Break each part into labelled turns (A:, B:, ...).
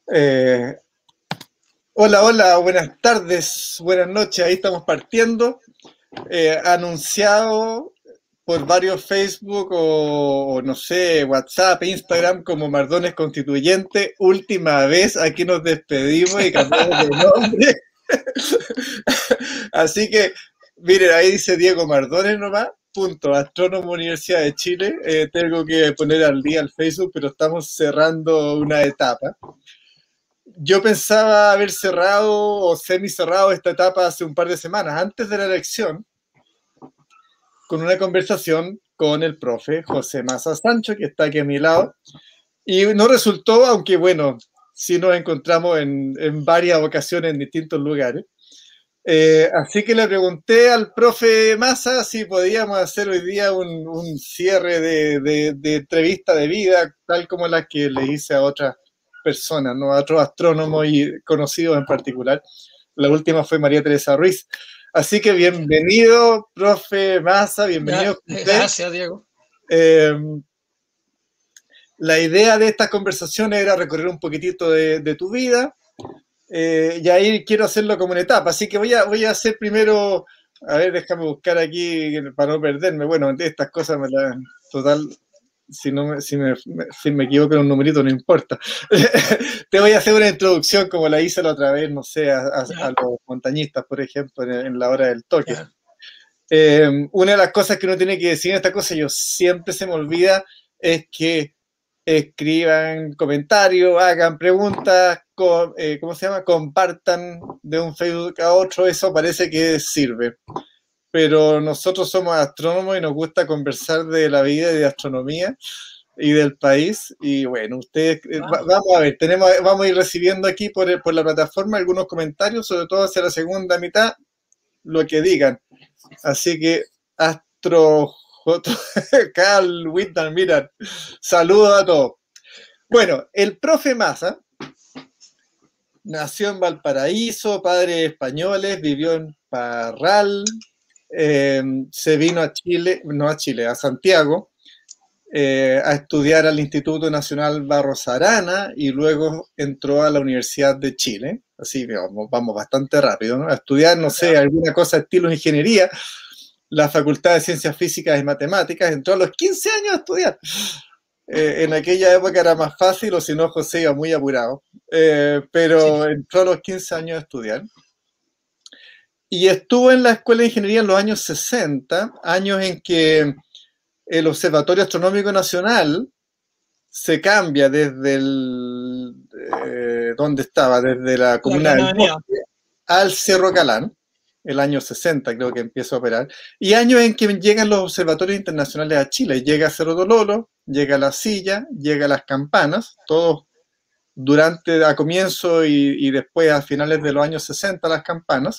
A: Eh, Hola, hola, buenas tardes, buenas noches, ahí estamos partiendo. Anunciado por varios Facebook o no sé, WhatsApp, Instagram como Mardones Constituyente. Última vez, aquí nos despedimos y cambiamos de nombre. Así que, miren, ahí dice Diego Mardones nomás. Punto, Astrónomo Universidad de Chile. Tengo que poner al día el Facebook, pero estamos cerrando una etapa. Yo pensaba haber cerrado o semi cerrado esta etapa hace un par de semanas, antes de la elección, con una conversación con el profe José Massa Sancho, que está aquí a mi lado, y no resultó, aunque bueno, sí nos encontramos en varias ocasiones en distintos lugares. Así que le pregunté al profe Massa si podíamos hacer hoy día un cierre de entrevista de vida, tal como la que le hice a otras personas, ¿no? A otros astrónomos y conocidos en particular. La última fue María Teresa Ruiz. Así que bienvenido, profe Massa, bienvenido usted.
B: Gracias, Diego.
A: Eh, la idea de estas conversaciones era recorrer un poquitito de tu vida, y ahí quiero hacerlo como una etapa, así que voy a hacer primero, a ver, déjame buscar aquí para no perderme. Bueno, estas cosas total, si me equivoco en un numerito no importa. Te voy a hacer una introducción como la hice la otra vez, no sé, a los montañistas, por ejemplo, en la hora del toque. Una de las cosas que uno tiene que decir en esta cosa, yo siempre se me olvida, es que escriban comentarios, hagan preguntas, ¿cómo se llama? Compartan de un Facebook a otro, eso parece que sirve. Pero nosotros somos astrónomos y nos gusta conversar de la vida y de astronomía y del país. Y bueno, ustedes, vamos a ver, vamos a ir recibiendo aquí por la plataforma algunos comentarios, sobre todo hacia la segunda mitad, lo que digan. Así que, Carl Whitman, mira, saludos a todos. Bueno, el profe Massa nació en Valparaíso, padres españoles, vivió en Parral, se vino a Chile, no a Chile, a Santiago, a estudiar al Instituto Nacional Barros Arana y luego entró a la Universidad de Chile. Así que vamos bastante rápido, ¿no? A estudiar, no sé, alguna cosa estilo ingeniería, la Facultad de Ciencias Físicas y Matemáticas, entró a los 15 años a estudiar. En aquella época era más fácil, o si no, José iba muy apurado. Pero entró a los 15 años a estudiar. Y estuvo en la Escuela de Ingeniería en los años 60, años en que el Observatorio Astronómico Nacional se cambia desde ¿dónde estaba? Desde la comuna del Bosque al Cerro Calán. El año 60 creo que empieza a operar, y años en que llegan los observatorios internacionales a Chile. Llega Cerro Dololo, llega La Silla, llega Las Campanas, todos a comienzo y después a finales de los años 60 Las Campanas.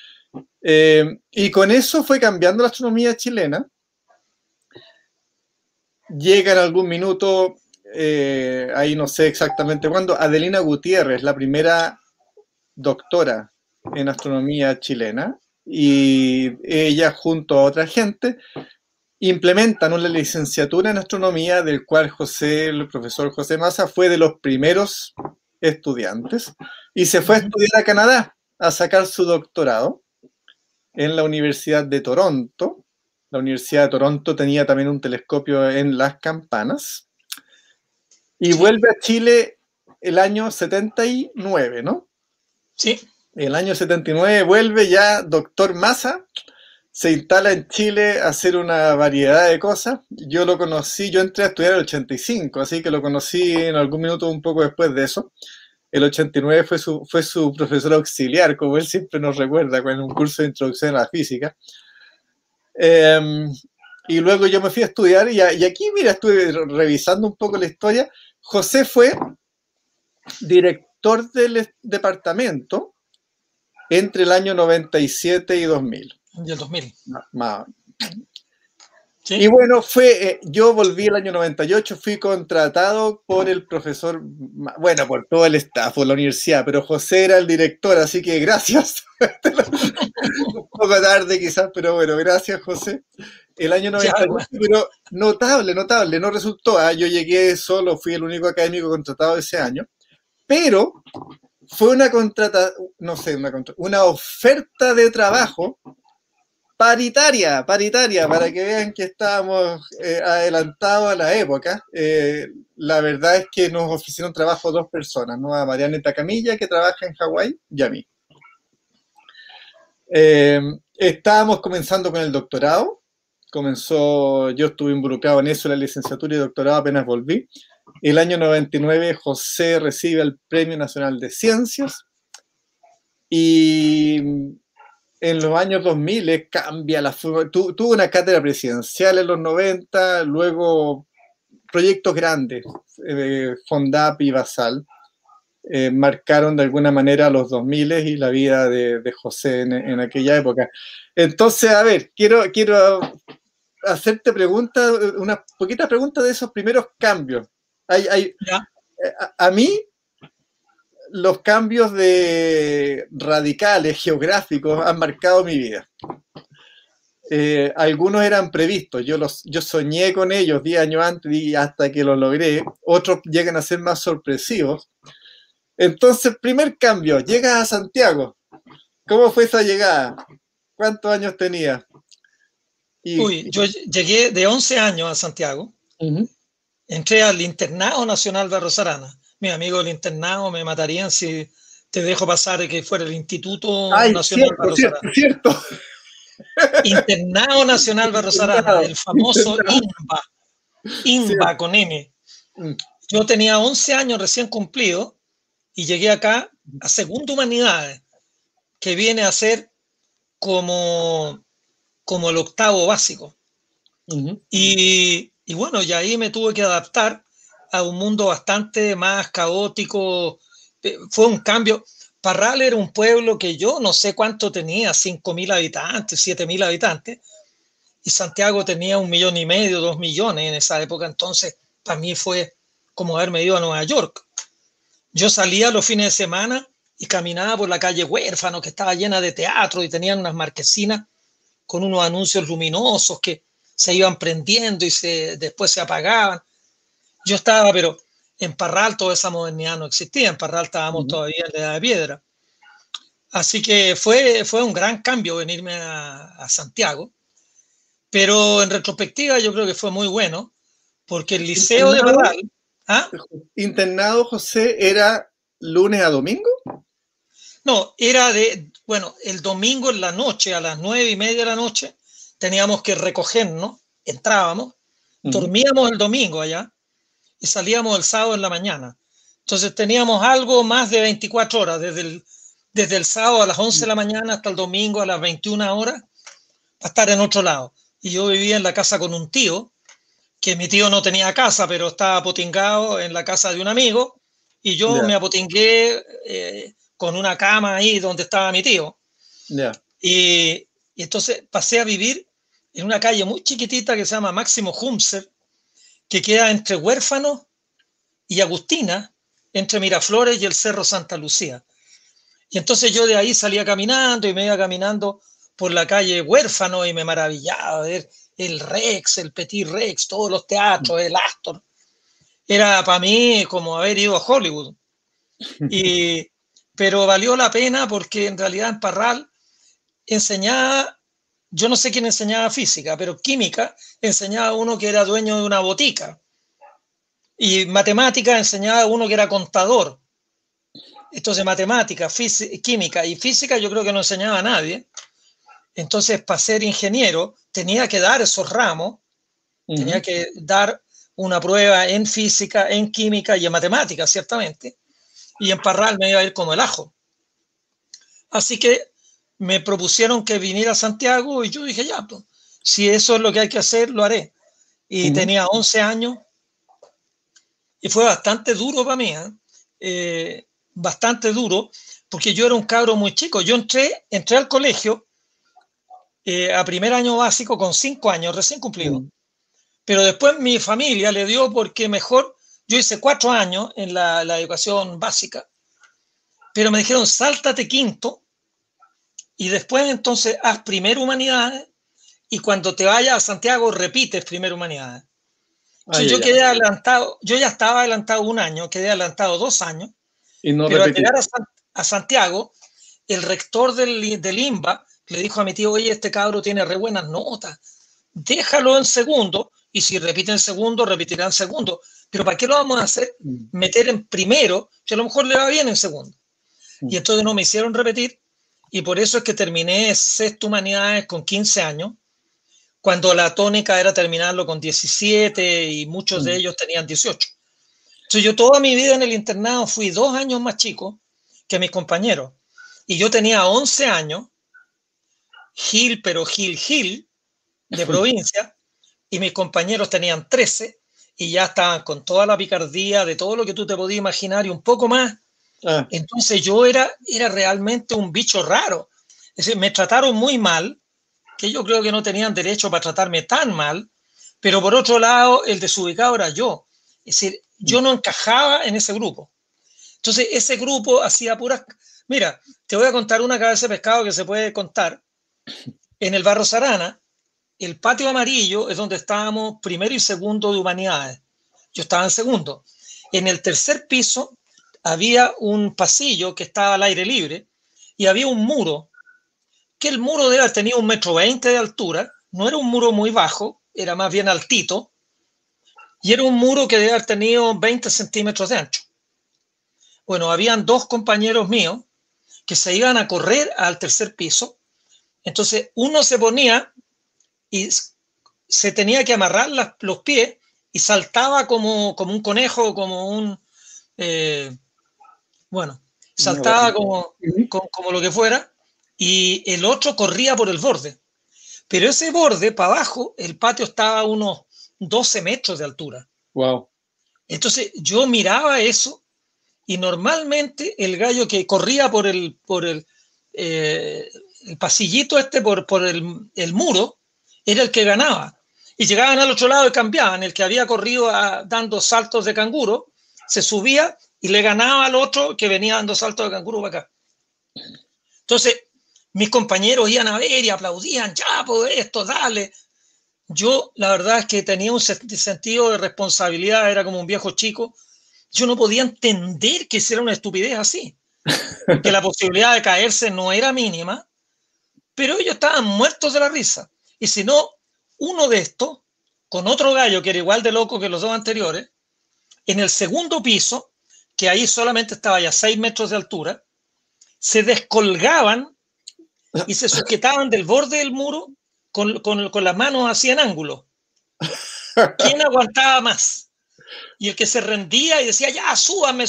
A: Y con eso fue cambiando la astronomía chilena. Llega en algún minuto, ahí no sé exactamente cuándo, Adelina Gutiérrez, la primera doctora en astronomía chilena, y ella junto a otra gente implementan una licenciatura en astronomía del cual el profesor José Massa fue de los primeros estudiantes y se fue a estudiar a Canadá a sacar su doctorado en la Universidad de Toronto. La Universidad de Toronto tenía también un telescopio en Las Campanas y vuelve a Chile el año 79, ¿no?
B: Sí.
A: El año 79 vuelve ya doctor Massa, se instala en Chile a hacer una variedad de cosas. Yo lo conocí, yo entré a estudiar en el 85, así que lo conocí en algún minuto un poco después de eso. El 89 fue su profesor auxiliar, como él siempre nos recuerda, con un curso de introducción a la física. Y luego yo me fui a estudiar y aquí, mira, estuve revisando un poco la historia. José fue director del departamento entre el año 97 y 2000.
B: Y el 2000.
A: ¿Sí? Y bueno, yo volví el año 98, fui contratado por el profesor, bueno, por todo el staff, por la universidad, pero José era el director, así que gracias. Un poco tarde quizás, pero bueno, gracias José. El año 98, pero notable, no resultó. Yo llegué solo, fui el único académico contratado ese año, pero fue una oferta de trabajo paritaria, para que vean que estábamos adelantados a la época. La verdad es que nos ofrecieron trabajo 2 personas, ¿no? A Mariana Tacamilla, que trabaja en Hawái, y a mí. Estábamos comenzando con el doctorado. Yo estuve involucrado en eso, la licenciatura y doctorado, apenas volví. El año 99, José recibe el Premio Nacional de Ciencias, y en los años 2000 cambia tuvo una cátedra presidencial en los 90, luego proyectos grandes, Fondap y Basal, marcaron de alguna manera los 2000 y la vida de José en aquella época. Entonces, a ver, quiero hacerte unas poquitas preguntas de esos primeros cambios. A mí, los cambios radicales, geográficos, han marcado mi vida. Algunos eran previstos, yo soñé con ellos 10 años antes y hasta que los logré. Otros llegan a ser más sorpresivos. Entonces, primer cambio, llegas a Santiago. ¿Cómo fue esa llegada? ¿Cuántos años tenías?
B: Yo llegué de 11 años a Santiago. Entré al Internado Nacional Barros Arana. Mis amigos del internado me matarían si te dejo pasar que fuera el Instituto Nacional Barros Arana.
A: Cierto.
B: Internado Nacional Barros Arana, el famoso INBA. INBA con M. Yo tenía 11 años recién cumplido y llegué acá a Segunda Humanidades, que viene a ser como el octavo básico. Y bueno, y ahí me tuve que adaptar a un mundo bastante más caótico. Fue un cambio. Parral era un pueblo que yo no sé cuánto tenía, 5.000 habitantes, 7.000 habitantes, y Santiago tenía 1,5 millones, 2 millones en esa época. Entonces, para mí fue como haberme ido a Nueva York. Yo salía los fines de semana y caminaba por la calle Huérfano, que estaba llena de teatro y tenían unas marquesinas con unos anuncios luminosos que se iban prendiendo y después se apagaban. Yo estaba, pero en Parral toda esa modernidad no existía. En Parral estábamos todavía en la Edad de Piedra. Así que fue un gran cambio venirme a Santiago. Pero en retrospectiva yo creo que fue muy bueno, porque el liceo de Parral...
A: ¿Internado, José, era lunes a domingo?
B: No, era el domingo en la noche, a las 9:30 de la noche, teníamos que recogernos, entrábamos, dormíamos el domingo allá y salíamos el sábado en la mañana. Entonces teníamos algo más de 24 horas, desde el sábado a las 11 de la mañana hasta el domingo a las 21 horas, para estar en otro lado. Y yo vivía en la casa con un tío, que mi tío no tenía casa, pero estaba apotingado en la casa de un amigo, y yo me apotingué con una cama ahí donde estaba mi tío. Y entonces pasé a vivir en una calle muy chiquitita que se llama Máximo Humser, que queda entre Huérfano y Agustina, entre Miraflores y el Cerro Santa Lucía. Y entonces yo de ahí salía caminando y me iba caminando por la calle Huérfano y me maravillaba ver el Rex, el Petit Rex, todos los teatros, el Astor. Era para mí como haber ido a Hollywood. Pero valió la pena porque en realidad en Parral enseñaba, yo no sé quién enseñaba física, pero química enseñaba uno que era dueño de una botica. Y matemática enseñaba uno que era contador. Entonces matemática, química y física yo creo que no enseñaba a nadie. Entonces para ser ingeniero tenía que dar esos ramos, tenía que dar una prueba en física, en química y en matemática, ciertamente. Y en Parral me iba a ir como el ajo. Así que me propusieron que viniera a Santiago y yo dije, ya, pues, si eso es lo que hay que hacer, lo haré. Y tenía 11 años y fue bastante duro para mí, bastante duro, porque yo era un cabro muy chico. Yo entré al colegio a primer año básico con 5 años, recién cumplido. Pero después mi familia le dio porque mejor, yo hice 4 años en la educación básica, pero me dijeron, sáltate quinto y después entonces haz primero humanidades y cuando te vayas a Santiago repites primero humanidades. Entonces yo quedé adelantado, yo ya estaba adelantado 1 año, quedé adelantado 2 años
A: Y no
B: Pero
A: repetir.
B: al llegar a Santiago, el rector del INBA le dijo a mi tío, oye, este cabro tiene re buenas notas, déjalo en segundo, y si repite en segundo, repetirá en segundo. Pero ¿para qué lo vamos a hacer? Meter en primero, que a lo mejor le va bien en segundo. Y entonces no me hicieron repetir, y por eso es que terminé sexto humanidades con 15 años, cuando la tónica era terminarlo con 17 y muchos de ellos tenían 18. Entonces yo toda mi vida en el internado fui 2 años más chico que mis compañeros. Y yo tenía 11 años, Gil, pero Gil, de provincia, y mis compañeros tenían 13 y ya estaban con toda la picardía de todo lo que tú te podías imaginar y un poco más. Entonces yo era realmente un bicho raro. Es decir, me trataron muy mal, que yo creo que no tenían derecho para tratarme tan mal, pero por otro lado, el desubicado era yo. Es decir, yo no encajaba en ese grupo. Entonces, ese grupo hacía puras... Mira, te voy a contar una cabeza de pescado que se puede contar. En el Barros Arana, el patio amarillo es donde estábamos primero y segundo de humanidades. Yo estaba en segundo. En el tercer piso había un pasillo que estaba al aire libre y había un muro, que el muro debe haber tenido 1,20 m de altura. No era un muro muy bajo, era más bien altito. Y era un muro que debe haber tenido 20 centímetros de ancho. Bueno, habían 2 compañeros míos que se iban a correr al tercer piso. Entonces, uno se ponía y se tenía que amarrar los pies y saltaba como un conejo, como un... bueno, saltaba como lo que fuera, y el otro corría por el borde. Pero ese borde, para abajo, el patio estaba a unos 12 metros de altura.
A: Wow.
B: Entonces, yo miraba eso y normalmente el gallo que corría por el pasillito por el muro, era el que ganaba. Y llegaban al otro lado y cambiaban. El que había corrido dando saltos de canguro, se subía y le ganaba al otro que venía dando saltos de canguro para acá. Entonces, mis compañeros iban a ver y aplaudían, ya, pues esto, dale. Yo, la verdad es que tenía un sentido de responsabilidad, era como un viejo chico. Yo no podía entender que hiciera una estupidez así, porque la posibilidad de caerse no era mínima, pero ellos estaban muertos de la risa. Y si no, uno de estos, con otro gallo que era igual de loco que los 2 anteriores, en el segundo piso, que ahí solamente estaba ya 6 metros de altura, se descolgaban y se sujetaban del borde del muro con las manos así en ángulo. ¿Quién aguantaba más? Y el que se rendía y decía, ya, súbanme,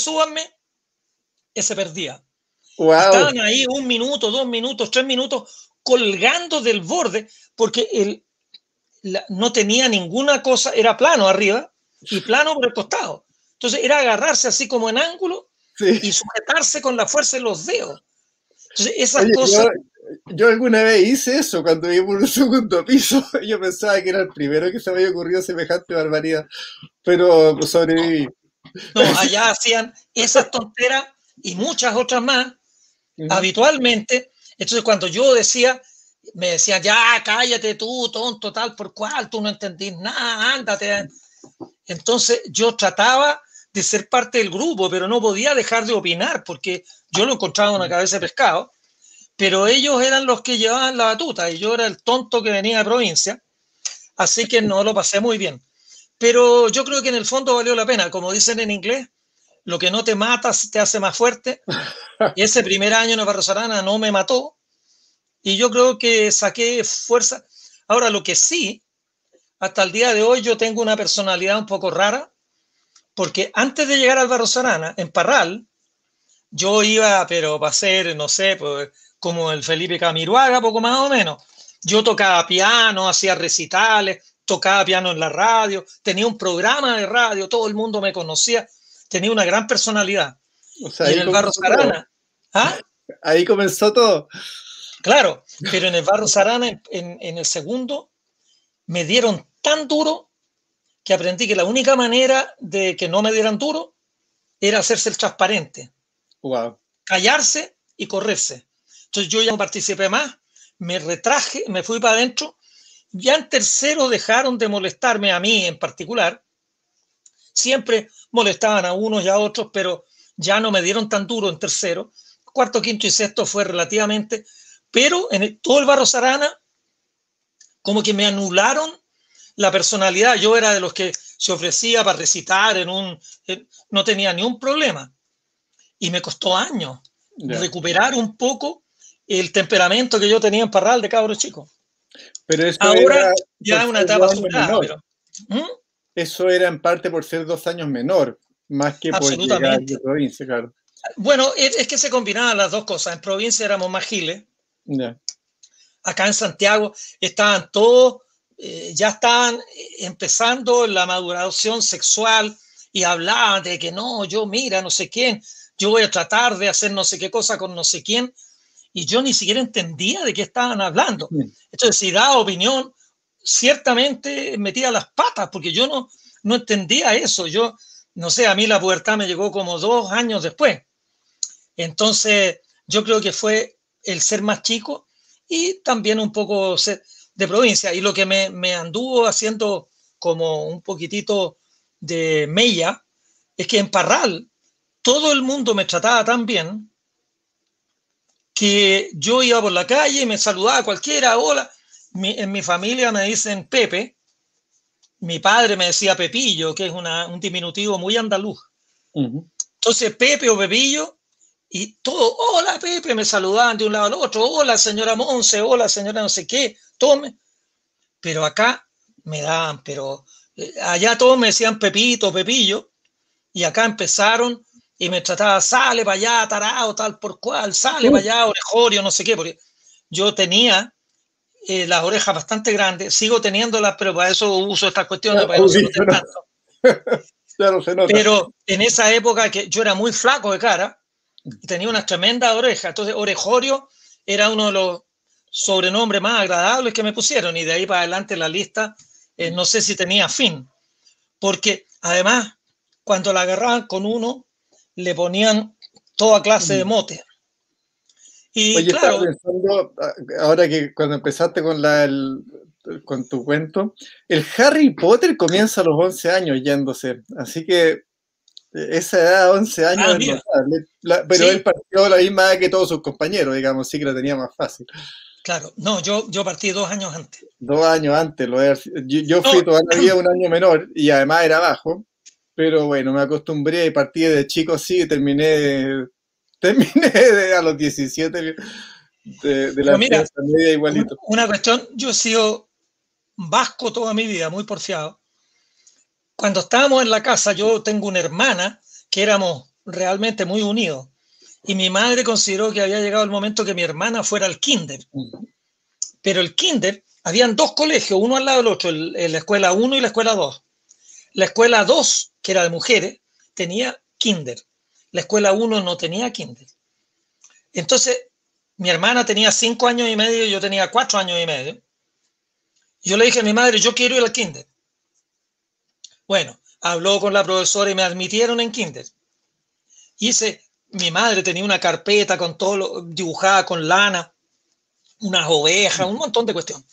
B: ese perdía.
A: Wow.
B: Estaban ahí 1 minuto, 2 minutos, 3 minutos colgando del borde porque no tenía ninguna cosa, era plano arriba y plano por el costado. Entonces era agarrarse así como en ángulo y sujetarse con la fuerza de los dedos. Entonces esas cosas...
A: Yo alguna vez hice eso cuando viví por un segundo piso. Yo pensaba que era el primero que se me había ocurrido semejante barbaridad, pero sobreviví.
B: No, allá hacían esas tonteras y muchas otras más habitualmente. Entonces cuando yo decía, me decían, ya, cállate tú, tonto, tal por cual, tú no entendís nada, ándate. Entonces yo trataba de ser parte del grupo, pero no podía dejar de opinar porque yo lo encontraba una cabeza de pescado, pero ellos eran los que llevaban la batuta y yo era el tonto que venía de provincia, así que no lo pasé muy bien. Pero yo creo que en el fondo valió la pena, como dicen en inglés, lo que no te mata te hace más fuerte. Y ese primer año en el Barros Arana no me mató y yo creo que saqué fuerza. Ahora, lo que sí, hasta el día de hoy yo tengo una personalidad un poco rara, porque antes de llegar al Barros Arana, en Parral, yo iba, pero para ser, no sé, pues, como el Felipe Camiruaga, poco más o menos. Yo tocaba piano, hacía recitales, tocaba piano en la radio, tenía un programa de radio, todo el mundo me conocía, tenía una gran personalidad.
A: O sea,
B: y en el Barros Arana, ¿ah?
A: Ahí comenzó todo.
B: Claro, pero en el Barros Arana, en el segundo, me dieron tan duro que aprendí que la única manera de que no me dieran duro era hacerse el transparente.
A: Wow.
B: Callarse y correrse. Entonces yo ya no participé más, me retraje, me fui para adentro. Ya en tercero dejaron de molestarme a mí en particular. Siempre molestaban a unos y a otros, pero ya no me dieron tan duro en tercero. Cuarto, quinto y sexto fue relativamente, pero todo el Barros Arana como que me anularon la personalidad. Yo era de los que se ofrecía para recitar no tenía ni un problema. Y me costó años recuperar un poco el temperamento que yo tenía en Parral de cabro chico.
A: Pero eso
B: ahora ya es una etapa superada. Pero,
A: eso era en parte por ser 2 años menor, más que por llegar de provincia, claro.
B: Bueno, es que se combinaban las dos cosas. En provincia éramos más giles. Acá en Santiago estaban todos, ya estaban empezando la maduración sexual y hablaban de que no, yo mira, no sé quién, yo voy a tratar de hacer no sé qué cosa con no sé quién, y yo ni siquiera entendía de qué estaban hablando. Entonces, si daba opinión, ciertamente metía las patas, porque yo no entendía eso. Yo, no sé, a mí la pubertad me llegó como 2 años después. Entonces, yo creo que fue el ser más chico y también un poco ser de provincia. Y lo que me anduvo haciendo como un poquitito de mella es que en Parral todo el mundo me trataba tan bien que yo iba por la calle y me saludaba a cualquiera, hola. En mi familia me dicen Pepe, mi padre me decía Pepillo, que es un diminutivo muy andaluz. Entonces Pepe o Pepillo, y todo, hola Pepe, me saludaban de un lado al otro, hola señora Monse, hola señora no sé qué, tome. Pero acá me daban, pero allá todos me decían Pepito, Pepillo, y acá empezaron y me trataban, sale para allá, tarao, tal por cual, sale para allá, orejorio, no sé qué, porque yo tenía las orejas bastante grandes, sigo teniéndolas, pero para eso uso estas cuestiones, para que no se noten tanto.
A: Claro, se nota.
B: Pero en esa época que yo era muy flaco de cara y tenía unas tremendas orejas, entonces orejorio era uno de los sobrenombres más agradables que me pusieron, y de ahí para adelante la lista no sé si tenía fin, porque además cuando la agarraban con uno le ponían toda clase de motes. Y
A: oye,
B: claro,
A: estaba pensando, ahora que cuando empezaste con tu cuento, el Harry Potter comienza a los 11 años yéndose, así que esa edad, 11 años, es notable. Pero sí, él partió la misma edad que todos sus compañeros, digamos, sí que la tenía más fácil.
B: Claro, no, yo partí 2 años antes.
A: 2 años antes, yo fui toda la vida un año menor y además era bajo, pero bueno, me acostumbré y partí de chico así y terminé a los 17 de la enseñanza media igualito.
B: Una cuestión, yo he sido vasco toda mi vida, muy porfiado. Cuando estábamos en la casa, yo tengo una hermana que éramos realmente muy unidos. Y mi madre consideró que había llegado el momento que mi hermana fuera al kinder. Pero el kinder, habían 2 colegios, uno al lado del otro, la escuela 1 y la escuela 2. La escuela 2, que era de mujeres, tenía kinder. La escuela 1 no tenía kinder. Entonces, mi hermana tenía 5 años y medio y yo tenía 4 años y medio. Yo le dije a mi madre, yo quiero ir al kinder. Bueno, habló con la profesora y me admitieron en kinder. Mi madre tenía una carpeta con todo dibujada con lana, unas ovejas, un montón de cuestiones.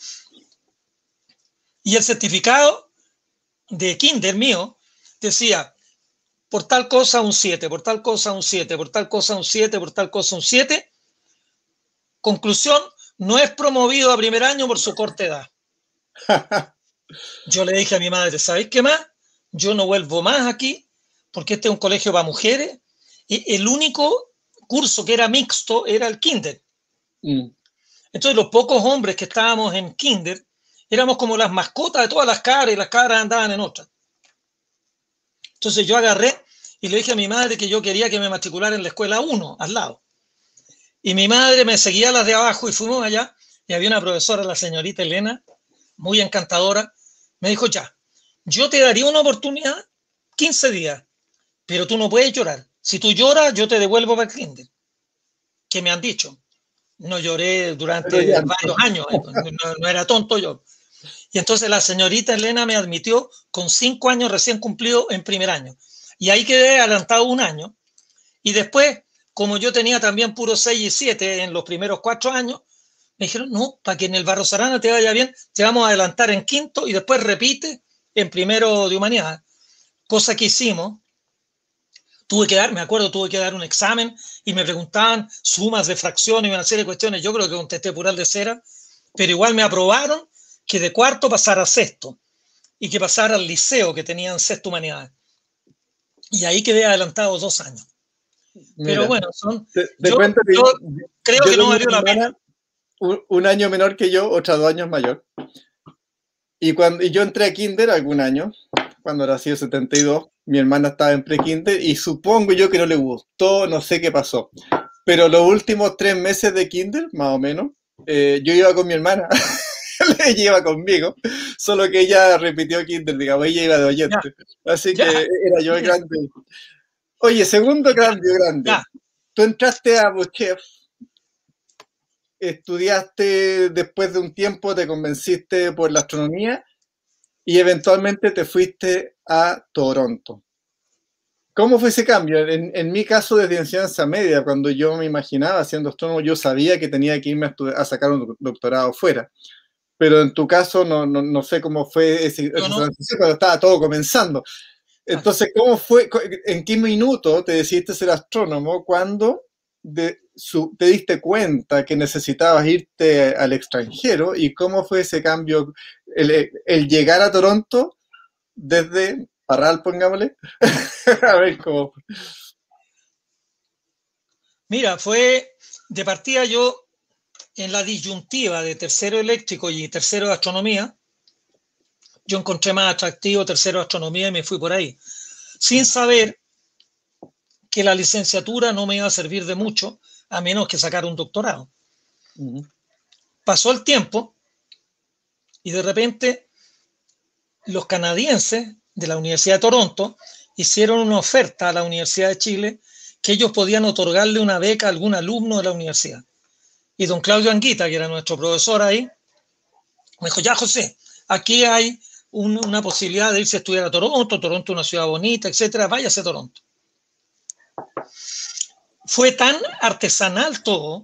B: Y el certificado de kinder mío decía, por tal cosa un 7, por tal cosa un 7, por tal cosa un 7, por tal cosa un 7. Conclusión, no es promovido a primer año por su corta edad. Yo le dije a mi madre, ¿sabéis qué más? Yo no vuelvo más aquí porque este es un colegio para mujeres y el único curso que era mixto era el kinder. Entonces los pocos hombres que estábamos en kinder éramos como las mascotas de todas las cabras y las cabras andaban en otras. Entonces yo agarré y le dije a mi madre que yo quería que me matriculara en la escuela 1, al lado. Y mi madre me seguía a las de abajo y fuimos allá y había una profesora, la señorita Elena, muy encantadora, me dijo, ya, yo te daría una oportunidad 15 días, pero tú no puedes llorar. Si tú lloras, yo te devuelvo para el kinder. ¿Qué me han dicho? No lloré durante varios años, no era tonto yo. Y entonces la señorita Elena me admitió con 5 años recién cumplidos en primer año. Y ahí quedé adelantado 1 año. Y después, como yo tenía también puro 6 y 7 en los primeros 4 años, me dijeron, no, para que en el Barros Arana te vaya bien, te vamos a adelantar en quinto y después repite en primero de humanidad. Cosa que hicimos. me acuerdo, tuve que dar un examen y me preguntaban sumas de fracciones y una serie de cuestiones. Yo creo que contesté pural de cera, pero igual me aprobaron que de cuarto pasara a sexto y que pasara al liceo que tenían sexto humanidades. Y ahí quedé adelantado 2 años. Pero
A: Mira,
B: bueno,
A: te cuento que
B: yo creo
A: yo
B: que no
A: tengo
B: valió
A: una
B: la pena.
A: hermana un año menor que yo, otra 2 años mayor. Y yo entré a kinder algún año, cuando era así, 72, mi hermana estaba en pre-kinder y supongo yo que no le gustó, no sé qué pasó. Pero los últimos 3 meses de kinder, más o menos, yo iba con mi hermana, ella iba conmigo, solo que ella repitió kinder, digamos, ella iba de
B: Ya,
A: oyente. Así que
B: ya,
A: era yo el grande. Oye, segundo cambio grande.
B: ya.
A: Tú entraste a Buchef, estudiaste después de un tiempo, te convenciste por la astronomía y eventualmente te fuiste a Toronto. ¿Cómo fue ese cambio? En mi caso, desde enseñanza media, cuando yo me imaginaba siendo astrónomo, yo sabía que tenía que irme a sacar un doctorado fuera. Pero en tu caso, no sé cómo fue esa
B: Yo no,
A: transición cuando estaba todo comenzando.
B: claro.
A: Entonces, ¿cómo fue? ¿En qué minuto te decidiste ser astrónomo? ¿Cuándo te diste cuenta que necesitabas irte al extranjero? ¿Y cómo fue ese cambio, el llegar a Toronto desde Parral, pongámosle? A ver cómo fue.
B: Mira, fue de partida yo en la disyuntiva de tercero eléctrico y tercero de astronomía. Yo encontré más atractivo tercero de astronomía y me fui por ahí, sin saber que la licenciatura no me iba a servir de mucho a menos que sacar un doctorado. Pasó el tiempo y de repente los canadienses de la Universidad de Toronto hicieron una oferta a la Universidad de Chile que ellos podían otorgarle una beca a algún alumno de la universidad. Y don Claudio Anguita, que era nuestro profesor ahí, me dijo, ya José, aquí hay una posibilidad de irse a estudiar a Toronto, Toronto es una ciudad bonita, etcétera, váyase a Toronto. Fue tan artesanal todo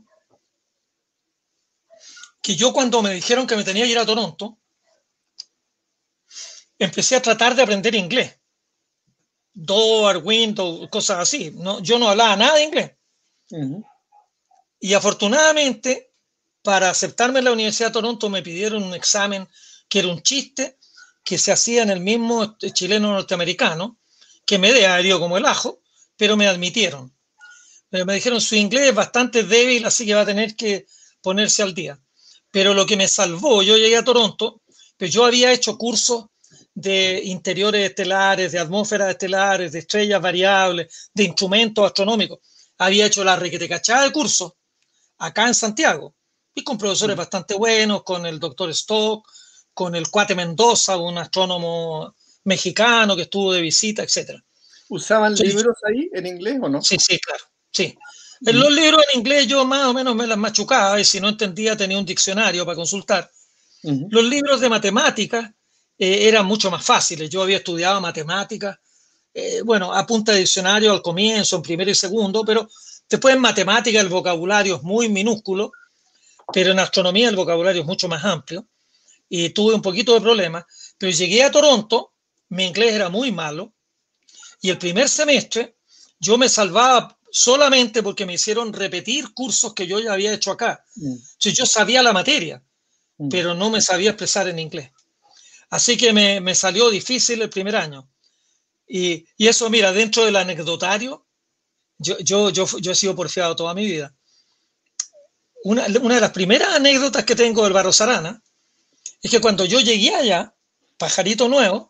B: que yo cuando me dijeron que me tenía que ir a Toronto, empecé a tratar de aprender inglés. Door, Windows, cosas así. No, yo no hablaba nada de inglés. Y afortunadamente, para aceptarme en la Universidad de Toronto, me pidieron un examen que era un chiste que se hacía en el mismo chileno norteamericano, que me dio como el ajo, pero me admitieron. Pero me dijeron, su inglés es bastante débil, así que va a tener que ponerse al día. Pero lo que me salvó, yo llegué a Toronto, pero yo había hecho cursos de interiores estelares, de atmósferas estelares, de estrellas variables, de instrumentos astronómicos. Había hecho la requetecachada de cursos acá en Santiago y con profesores bastante buenos, con el doctor Stock, con el Cuate Mendoza, un astrónomo mexicano que estuvo de visita, etc.
A: ¿Usaban
B: Sí,
A: libros ahí en inglés o no?
B: sí, claro, sí. En los libros en inglés yo más o menos me las machucaba y si no entendía tenía un diccionario para consultar. Los libros de matemáticas eran mucho más fáciles. Yo había estudiado matemáticas, bueno, a punta de diccionario al comienzo, en primero y segundo, pero después en matemáticas el vocabulario es muy minúsculo, pero en astronomía el vocabulario es mucho más amplio y tuve un poquito de problemas. Pero llegué a Toronto, mi inglés era muy malo y el primer semestre yo me salvaba solamente porque me hicieron repetir cursos que yo ya había hecho acá. Entonces yo sabía la materia, pero no me sabía expresar en inglés. Así que me salió difícil el primer año. Y eso, mira, dentro del anecdotario, yo he sido porfiado toda mi vida. Una de las primeras anécdotas que tengo del Barros Arana es que cuando yo llegué allá, pajarito nuevo,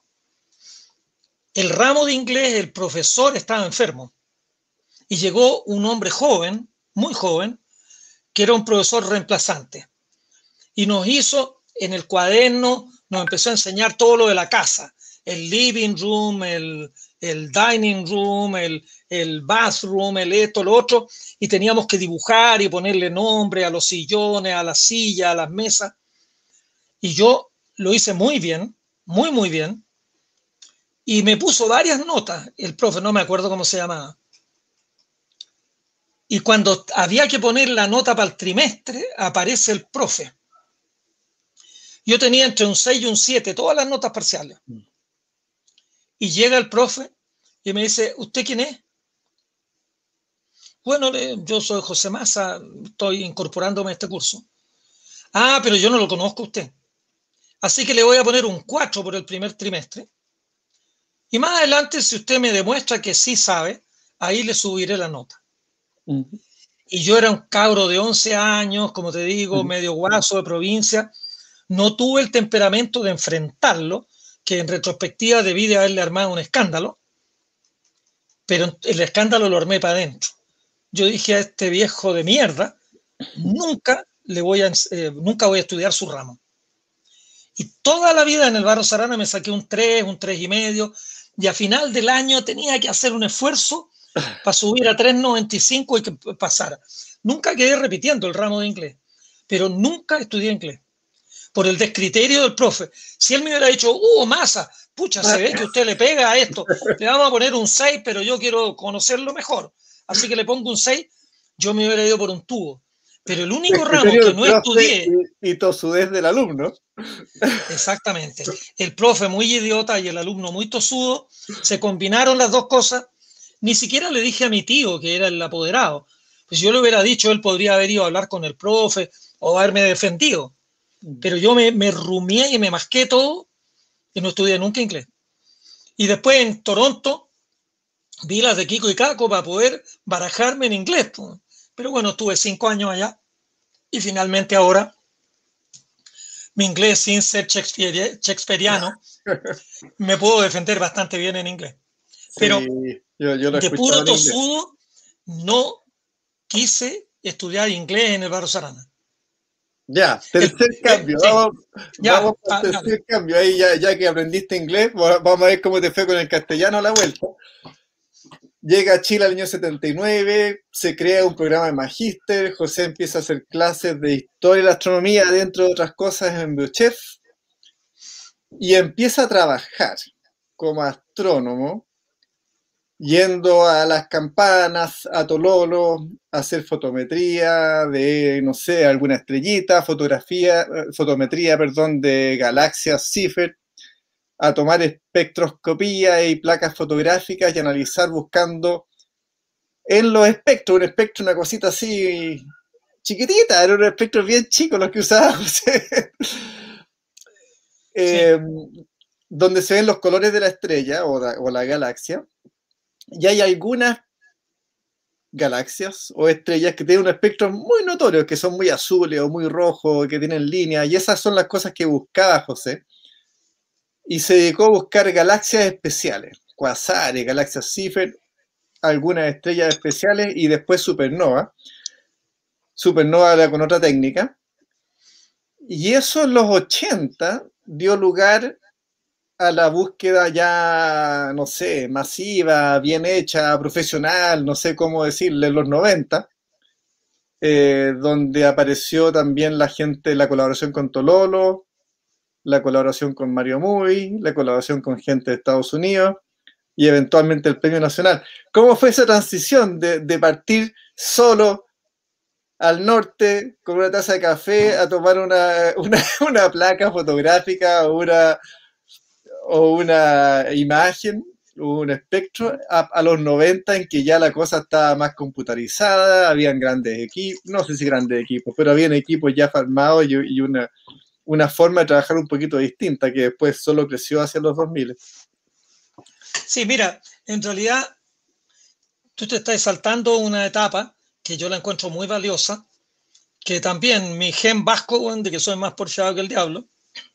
B: el ramo de inglés, el profesor estaba enfermo. Y llegó un hombre joven, muy joven, que era un profesor reemplazante. Y nos hizo en el cuaderno, nos empezó a enseñar todo lo de la casa, el living room, el dining room, el bathroom, el esto, lo otro, y teníamos que dibujar y ponerle nombre a los sillones, a las sillas, a las mesas. Y yo lo hice muy bien, muy bien, y me puso varias notas, el profe, no me acuerdo cómo se llamaba. Y cuando había que poner la nota para el trimestre, aparece el profe. Yo tenía entre un 6 y un 7, todas las notas parciales. Y llega el profe y me dice, ¿usted quién es? Bueno, yo soy José Massa, estoy incorporándome a este curso. Ah, pero yo no lo conozco a usted. Así que le voy a poner un 4 por el primer trimestre. Y más adelante, si usted me demuestra que sí sabe, ahí le subiré la nota. Y yo era un cabro de 11 años, como te digo, medio guaso de provincia. No tuve el temperamento de enfrentarlo, que en retrospectiva debí de haberle armado un escándalo, pero el escándalo lo armé para adentro. Yo dije a este viejo de mierda, nunca voy a estudiar su ramo. Y toda la vida en el Barros Arana me saqué un 3, un 3,5, y a final del año tenía que hacer un esfuerzo para subir a 3,95 y que pasara. Nunca quedé repitiendo el ramo de inglés, pero nunca estudié inglés. Por el descriterio del profe. Si él me hubiera dicho, Massa, pucha, se ve que usted le pega a esto, le vamos a poner un 6, pero yo quiero conocerlo mejor, así que le pongo un 6, yo me hubiera ido por un tubo. Pero el único ramo que no estudié...
A: Y tosudez del alumno.
B: Exactamente. El profe muy idiota y el alumno muy tosudo, se combinaron las dos cosas. Ni siquiera le dije a mi tío, que era el apoderado. Pues yo le hubiera dicho, él podría haber ido a hablar con el profe o haberme defendido. Pero yo me rumié y me masqué todo y no estudié nunca inglés. Y después en Toronto vi las de Kiko y Caco para poder barajarme en inglés. Pero bueno, estuve 5 años allá y finalmente ahora mi inglés, sin ser shakespeariano, me puedo defender bastante bien en inglés. Pero
A: sí, yo lo
B: de puro tosudo no quise estudiar inglés en el Barros Arana.
A: Ya, tercer cambio. Vamos al tercer cambio. Ahí ya que aprendiste inglés, vamos a ver cómo te fue con el castellano a la vuelta. Llega a Chile al año 79, se crea un programa de magíster, José empieza a hacer clases de historia de la astronomía, dentro de otras cosas, en Biochef, y empieza a trabajar como astrónomo, yendo a las campanas, a Tololo, a hacer fotometría de, no sé, alguna estrellita, fotometría, de galaxias Seyfert, a tomar espectroscopía y placas fotográficas y analizar buscando en los espectros, un espectro, una cosita así chiquitita, era un espectro bien chico los que usaba José. Donde se ven los colores de la estrella o la galaxia, y hay algunas galaxias o estrellas que tienen un espectro muy notorio, que son muy azules o muy rojos, que tienen líneas, y esas son las cosas que buscaba José. Y se dedicó a buscar galaxias especiales, cuasares, galaxias Seyfert, algunas estrellas especiales y después supernova. Supernova era con otra técnica. Y eso en los 80 dio lugar a la búsqueda ya, no sé, masiva, bien hecha, profesional, no sé cómo decirle, en los 90, donde apareció también la gente, la colaboración con Tololo, la colaboración con Mario Muy, la colaboración con gente de Estados Unidos y eventualmente el Premio Nacional. ¿Cómo fue esa transición de partir solo al norte con una taza de café a tomar una placa fotográfica o una imagen, un espectro, a los 90 en que ya la cosa estaba más computarizada, habían grandes equipos, no sé si grandes equipos, pero habían equipos ya formados y una forma de trabajar un poquito distinta que después solo creció hacia los 2000.
B: Sí, mira, en realidad tú te estás saltando una etapa que yo la encuentro muy valiosa, que también mi gen vasco, de que soy más porfiado que el diablo.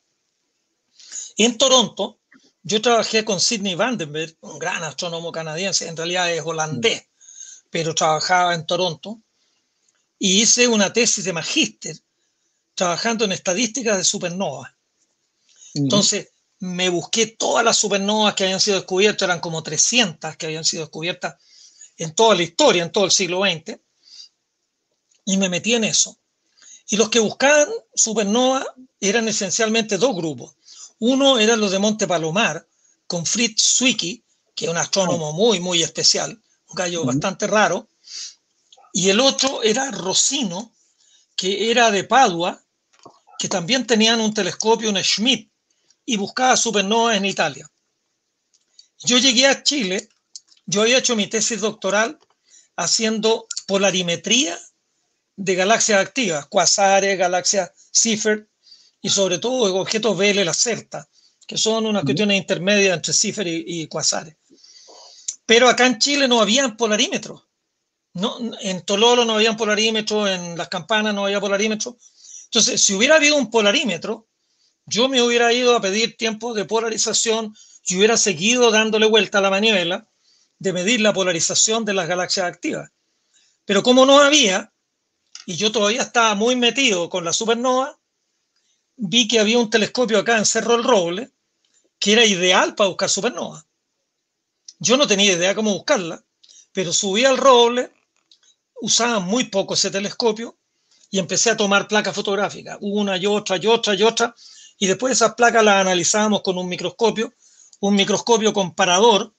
B: Y en Toronto, yo trabajé con Sidney Vandenberg, un gran astrónomo canadiense, en realidad es holandés, pero trabajaba en Toronto, y hice una tesis de magíster trabajando en estadísticas de supernovas. Entonces, me busqué todas las supernovas que habían sido descubiertas, eran como 300 que habían sido descubiertas en toda la historia, en todo el siglo XX, y me metí en eso. Y los que buscaban supernovas eran esencialmente dos grupos. Uno eran los de Monte Palomar, con Fritz Zwicky, que es un astrónomo muy, muy especial, un gallo bastante raro, y el otro era Rossino, que era de Padua, que también tenían un telescopio, un Schmidt, y buscaba supernovas en Italia. Yo llegué a Chile, yo había hecho mi tesis doctoral haciendo polarimetría de galaxias activas, cuasares, galaxias Seyfert y sobre todo objetos BL Lacerta, que son unas cuestiones intermedias entre Seyfert y cuasares. Pero acá en Chile no habían polarímetros. No, en Tololo no habían polarímetros, en Las Campanas no había polarímetros. Entonces, si hubiera habido un polarímetro, yo me hubiera ido a pedir tiempo de polarización y hubiera seguido dándole vuelta a la manivela de medir la polarización de las galaxias activas. Pero como no había, y yo todavía estaba muy metido con la supernova, vi que había un telescopio acá en Cerro del Roble que era ideal para buscar supernova. Yo no tenía idea cómo buscarla, pero subí al Roble, usaba muy poco ese telescopio y empecé a tomar placas fotográficas, una y otra y otra y otra, y después esas placas las analizábamos con un microscopio comparador,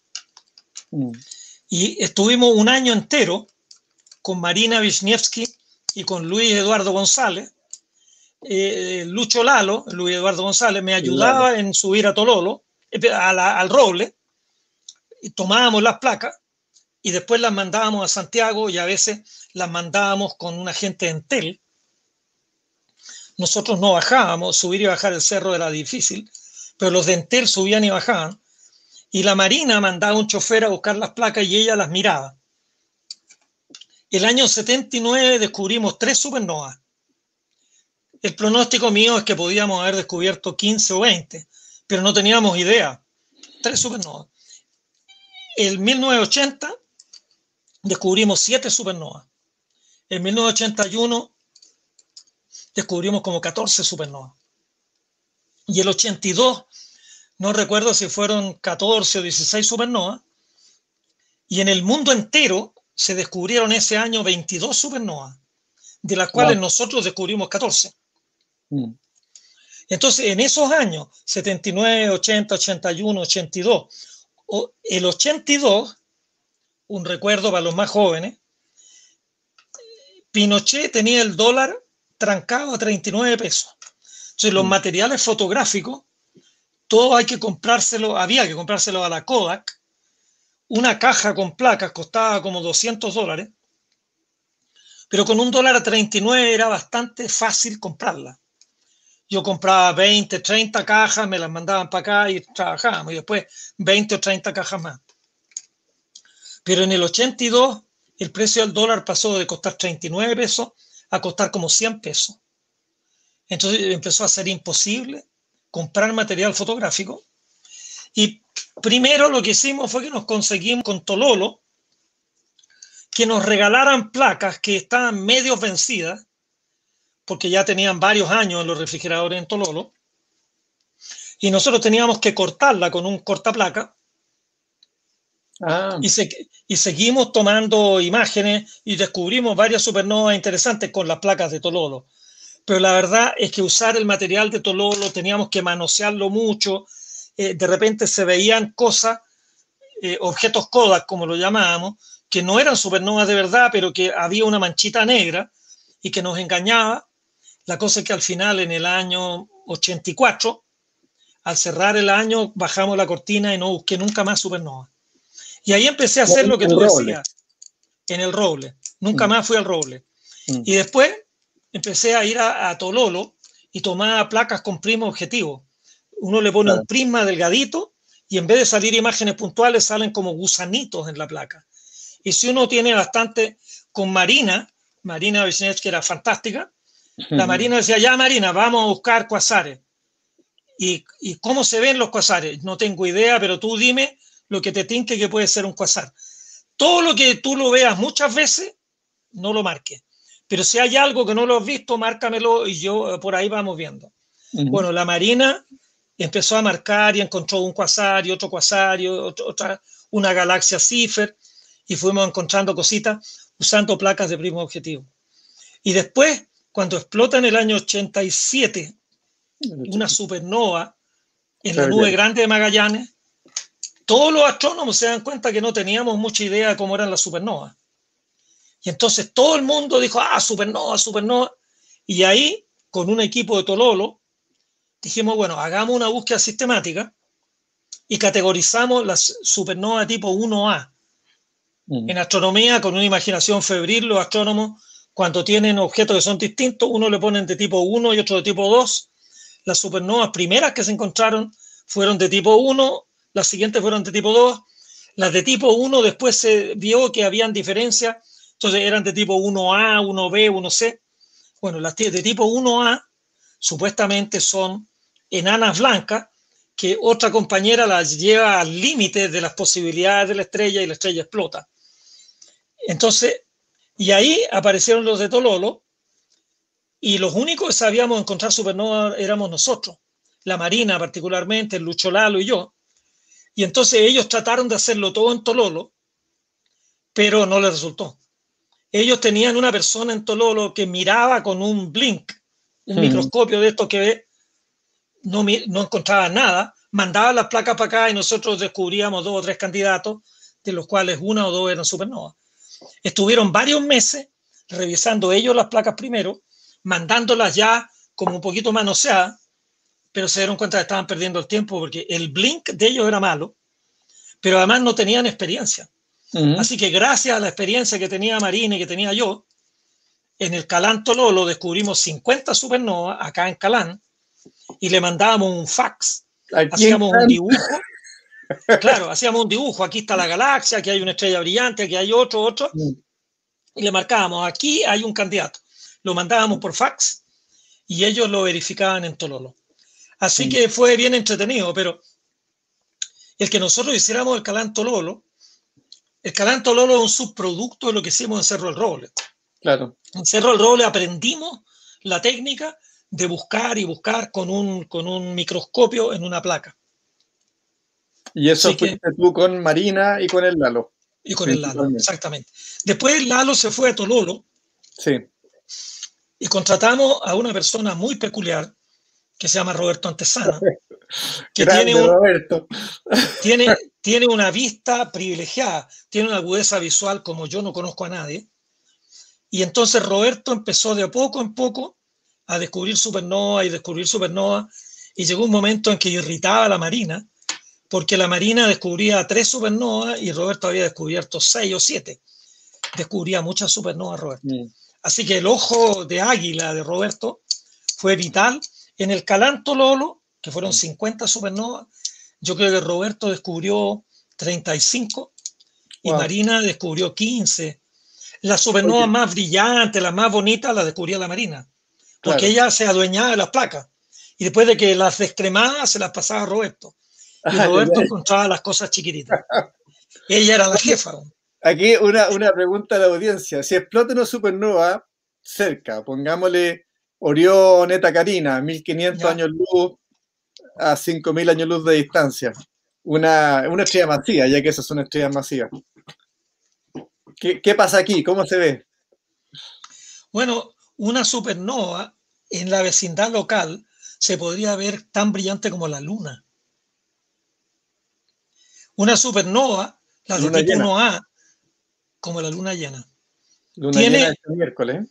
B: y estuvimos un año entero con Marina Wisniewski y con Luis Eduardo González. Lucho Lalo, Luis Eduardo González, me ayudaba en subir a Tololo, al Roble, y tomábamos las placas y después las mandábamos a Santiago y a veces las mandábamos con una gente de Entel. Nosotros no bajábamos, subir y bajar el cerro era difícil, pero los de Entel subían y bajaban, y la Marina mandaba un chofer a buscar las placas y ella las miraba. El año 79 descubrimos 3 supernovas. El pronóstico mío es que podíamos haber descubierto 15 o 20, pero no teníamos idea. 3 supernovas. En 1980 descubrimos 7 supernovas. En 1981 descubrimos como 14 supernovas. Y el 82, no recuerdo si fueron 14 o 16 supernovas. Y en el mundo entero se descubrieron ese año 22 supernovas, de las cuales nosotros descubrimos 14. Entonces, en esos años, 79, 80, 81, 82, el 82, un recuerdo para los más jóvenes, Pinochet tenía el dólar trancado a 39 pesos. Entonces, los materiales fotográficos, todo había que comprárselo a la Kodak. Una caja con placas costaba como $200, pero con un dólar a 39 era bastante fácil comprarla. Yo compraba 20, 30 cajas, me las mandaban para acá y trabajábamos, y después 20 o 30 cajas más. Pero en el 82 el precio del dólar pasó de costar 39 pesos a costar como 100 pesos. Entonces empezó a ser imposible comprar material fotográfico. Y primero lo que hicimos fue que nos conseguimos con Tololo que nos regalaran placas que estaban medio vencidas, porque ya tenían varios años en los refrigeradores en Tololo, y nosotros teníamos que cortarla con un cortaplaca. Y seguimos tomando imágenes y descubrimos varias supernovas interesantes con las placas de Tololo. Pero la verdad es que usar el material de Tololo teníamos que manosearlo mucho. De repente se veían cosas, objetos Kodak, como lo llamábamos, que no eran supernovas de verdad, pero que había una manchita negra y que nos engañaba. La cosa es que al final, en el año 84, al cerrar el año, bajamos la cortina y no busqué nunca más supernovas. Y ahí empecé a hacer lo que tú decías, en el Roble. Nunca más fui al Roble. Y después empecé a ir a Tololo y tomaba placas con prisma objetivo. Uno le pone un prisma delgadito y en vez de salir imágenes puntuales salen como gusanitos en la placa. Y si uno tiene bastante, con Marina Wisniewski, que era fantástica, la Marina decía, ya Marina, vamos a buscar cuasares. ¿Y cómo se ven los cuasares? No tengo idea, pero tú dime lo que te tinque que puede ser un cuasar. Todo lo que tú lo veas muchas veces, no lo marques. Pero si hay algo que no lo has visto, márcamelo y yo por ahí vamos viendo. Bueno, la Marina empezó a marcar y encontró un cuasar y otro cuasar y una galaxia Seyfert, y fuimos encontrando cositas usando placas de prisma objetivo. Y después, cuando explota en el año 87 una supernova en la nube grande de Magallanes, todos los astrónomos se dan cuenta que no teníamos mucha idea de cómo eran las supernovas. Y entonces todo el mundo dijo, supernova, supernova. Y ahí, con un equipo de Tololo, dijimos, bueno, hagamos una búsqueda sistemática y categorizamos las supernovas tipo 1A, En astronomía, con una imaginación febril, los astrónomos, cuando tienen objetos que son distintos, uno le ponen de tipo 1 y otro de tipo 2. Las supernovas primeras que se encontraron fueron de tipo 1, las siguientes fueron de tipo 2. Las de tipo 1 después se vio que habían diferencias, entonces eran de tipo 1A, 1B, 1C. Bueno, las de tipo 1A supuestamente son enanas blancas, que otra compañera las lleva al límite de las posibilidades de la estrella y la estrella explota. Entonces, y ahí aparecieron los de Tololo, y los únicos que sabíamos encontrar supernovas éramos nosotros, la Marina particularmente, el Lucho Lalo y yo. Y entonces ellos trataron de hacerlo todo en Tololo, pero no les resultó. Ellos tenían una persona en Tololo que miraba con un blink, un microscopio de estos que ve, no encontraba nada, mandaba las placas para acá y nosotros descubríamos 2 o 3 candidatos, de los cuales 1 o 2 eran supernovas. Estuvieron varios meses revisando ellos las placas primero, mandándolas ya como un poquito manoseadas, pero se dieron cuenta que estaban perdiendo el tiempo porque el blink de ellos era malo, pero además no tenían experiencia. Así que gracias a la experiencia que tenía Marina y que tenía yo, en el Calán Tololo descubrimos 50 supernovas acá en Calán y le mandábamos un fax. Hacíamos un dibujo. Claro, hacíamos un dibujo. Aquí está la galaxia, aquí hay una estrella brillante, aquí hay otro. Y le marcábamos, aquí hay un candidato. Lo mandábamos por fax y ellos lo verificaban en Tololo. Así que fue bien entretenido, pero el que nosotros hiciéramos el Calán Tololo es un subproducto de lo que hicimos en Cerro del Roble.
A: Claro.
B: En Cerro del Roble aprendimos la técnica de buscar y buscar con un microscopio en una placa.
A: Y eso fuiste tú con Marina y con el Lalo.
B: Y con el Lalo, exactamente. Después el Lalo se fue a Tololo.
A: Sí.
B: Y contratamos a una persona muy peculiar que se llama Roberto Antesana. Que tiene una vista privilegiada, tiene una agudeza visual como yo no conozco a nadie. Y entonces Roberto empezó de poco en poco a descubrir supernova y llegó un momento en que irritaba a la Marina, porque la Marina descubría 3 supernovas y Roberto había descubierto 6 o 7. Descubría muchas supernovas Roberto. Así que el ojo de águila de Roberto fue vital. En el Calán Tololo, que fueron 50 supernovas, yo creo que Roberto descubrió 35 y Marina descubrió 15. Las supernovas más brillantes, las más bonitas, las descubría la Marina, porque ella se adueñaba de las placas. Y después de que las descremaba, se las pasaba a Roberto. Y Roberto encontraba las cosas chiquititas. Ella era la jefa.
A: Aquí una pregunta a la audiencia. Si explota una supernova cerca, pongámosle Orión, Eta Carina, 1500 años luz a 5000 años luz de distancia. Una estrella masiva, ya que esas son estrellas masivas. ¿Qué pasa aquí? ¿Cómo se ve?
B: Bueno, una supernova en la vecindad local se podría ver tan brillante como la luna. Una supernova, la de tipo 1A, como la luna llena.
A: Luna llena este miércoles.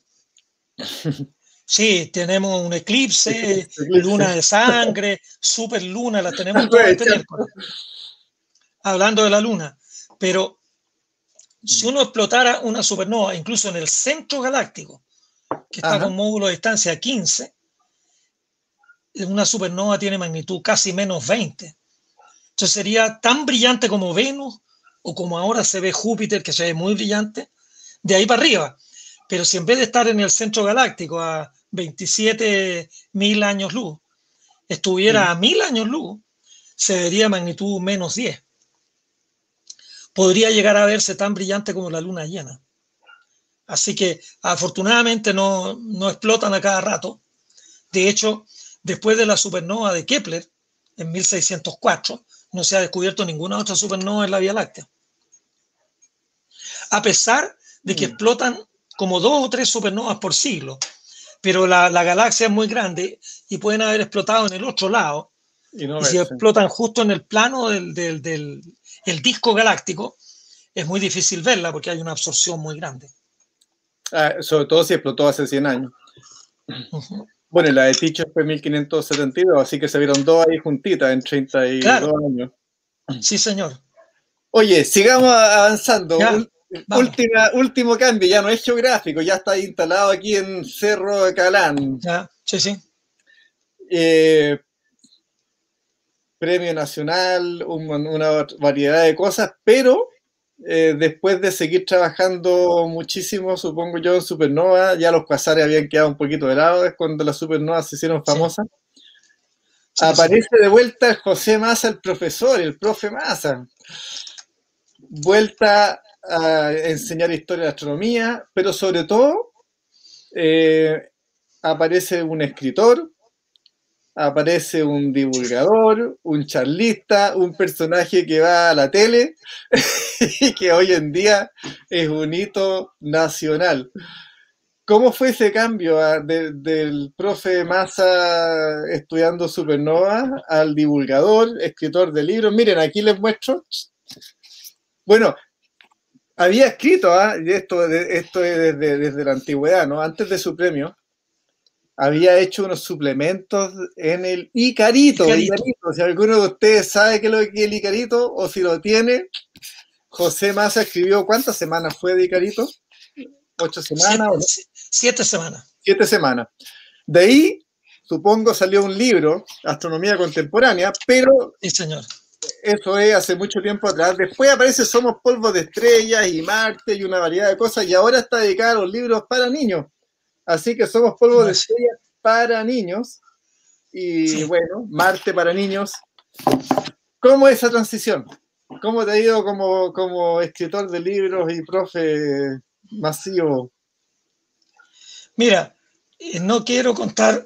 B: Sí, tenemos un eclipse, luna de sangre, superluna, la tenemos todas este miércoles. Hablando de la luna. Pero si uno explotara una supernova, incluso en el centro galáctico, que está con módulo de distancia 15, una supernova tiene magnitud casi menos 20. Entonces sería tan brillante como Venus o como ahora se ve Júpiter, que se ve muy brillante, de ahí para arriba. Pero si en vez de estar en el centro galáctico a 27.000 años luz, estuviera a 1000 años luz, se vería magnitud menos 10. Podría llegar a verse tan brillante como la luna llena. Así que afortunadamente no explotan a cada rato. De hecho, después de la supernova de Kepler, en 1604, no se ha descubierto ninguna otra supernova en la Vía Láctea. A pesar de que explotan como 2 o 3 supernovas por siglo, pero la galaxia es muy grande y pueden haber explotado en el otro lado. Y si explotan justo en el plano del disco galáctico, es muy difícil verla porque hay una absorción muy grande.
A: Sobre todo si explotó hace 100 años. Bueno, la de Tycho fue 1572, así que se vieron 2 ahí juntitas en 32 años.
B: Sí, señor.
A: Oye, sigamos avanzando. Último cambio, ya no es geográfico, ya está instalado aquí en Cerro de Calán.
B: Ya, sí, sí.
A: Premio nacional, una variedad de cosas, pero después de seguir trabajando muchísimo, supongo yo, en Supernova, ya los cuasares habían quedado un poquito de lado, es cuando las Supernovas se hicieron famosas. Sí. Aparece de vuelta José Massa, el profesor, el profe Massa. Vuelta a enseñar historia de astronomía, pero sobre todo aparece un escritor, aparece un divulgador, un charlista, un personaje que va a la tele y que hoy en día es un hito nacional. ¿Cómo fue ese cambio del profe Massa estudiando Supernova al divulgador, escritor de libros? Miren, aquí les muestro. Bueno, había escrito, esto es desde la antigüedad, ¿no? Antes de su premio, había hecho unos suplementos en el Icarito. Si alguno de ustedes sabe qué es lo que es el Icarito, o si lo tiene, José Massa escribió, ¿cuántas semanas fue de Icarito? ¿8 semanas?
B: 7 semanas.
A: 7 semanas. De ahí, supongo, salió un libro, Astronomía Contemporánea, pero
B: sí, señor.
A: Eso es hace mucho tiempo atrás. Después aparece Somos Polvos de Estrellas y Marte y una variedad de cosas, y ahora está dedicada a los libros para niños. Así que Somos Polvos de Estrellas para niños y bueno, Marte para niños. ¿Cómo es esa transición? ¿Cómo te ha ido como escritor de libros y profe masivo?
B: Mira, no quiero contar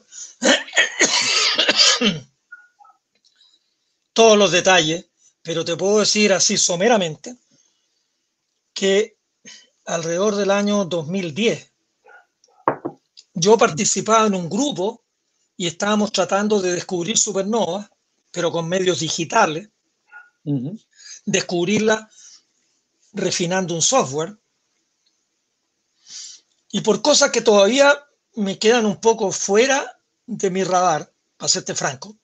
B: todos los detalles, pero te puedo decir así someramente que alrededor del año 2010 yo participaba en un grupo y estábamos tratando de descubrir supernovas, pero con medios digitales, descubrirla refinando un software, y por cosas que todavía me quedan un poco fuera de mi radar, para serte franco,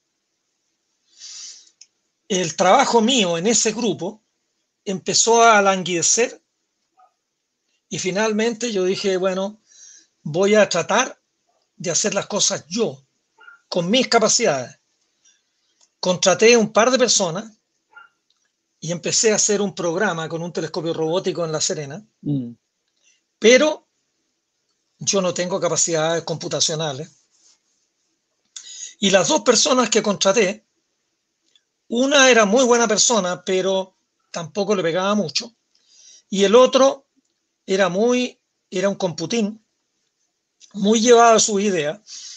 B: el trabajo mío en ese grupo empezó a languidecer y finalmente yo dije, bueno, voy a tratar de hacer las cosas yo, con mis capacidades. Contraté un par de personas y empecé a hacer un programa con un telescopio robótico en La Serena, pero yo no tengo capacidades computacionales. Y las dos personas que contraté, una era muy buena persona, pero tampoco le pegaba mucho, y el otro era un computín, muy llevado a sus ideas,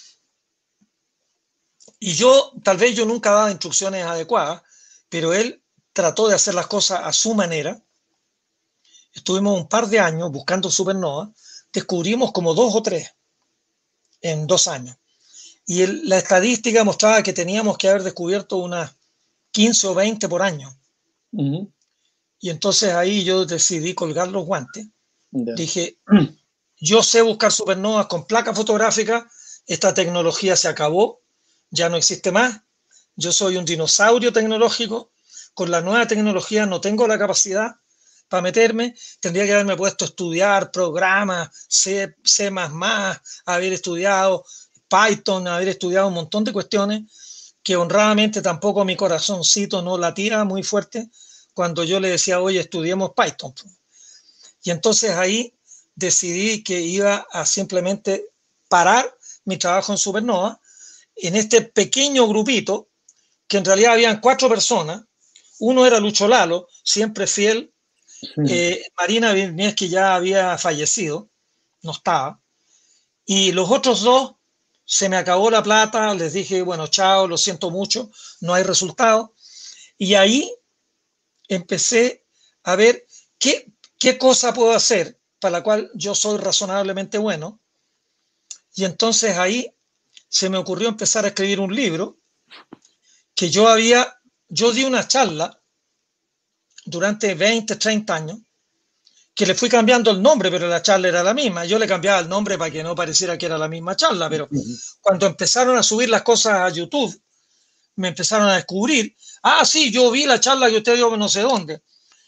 B: y tal vez yo nunca daba instrucciones adecuadas, pero él trató de hacer las cosas a su manera. Estuvimos un par de años buscando supernovas, descubrimos como 2 o 3 en 2 años. Y la estadística mostraba que teníamos que haber descubierto unas 15 o 20 por año. Y entonces ahí yo decidí colgar los guantes. Dije, yo sé buscar supernovas con placa fotográfica, esta tecnología se acabó, ya no existe más. Yo soy un dinosaurio tecnológico, con la nueva tecnología no tengo la capacidad para meterme, tendría que haberme puesto a estudiar programas, C++, haber estudiado Python, haber estudiado un montón de cuestiones que honradamente tampoco mi corazoncito no la tira muy fuerte cuando yo le decía, oye, estudiemos Python. Y entonces ahí decidí que iba a simplemente parar mi trabajo en Supernova en este pequeño grupito, que en realidad habían 4 personas. Uno era Lucho Lalo, siempre fiel. Marina Viñez, que ya había fallecido, no estaba. Y los otros 2, se me acabó la plata, les dije, bueno, chao, lo siento mucho, no hay resultado. Y ahí empecé a ver qué cosa puedo hacer para la cual yo soy razonablemente bueno. Y entonces ahí se me ocurrió empezar a escribir un libro que yo di una charla durante 20, 30 años, que le fui cambiando el nombre, pero la charla era la misma. Yo le cambiaba el nombre para que no pareciera que era la misma charla, pero cuando empezaron a subir las cosas a YouTube, me empezaron a descubrir, sí, yo vi la charla que usted dio no sé dónde.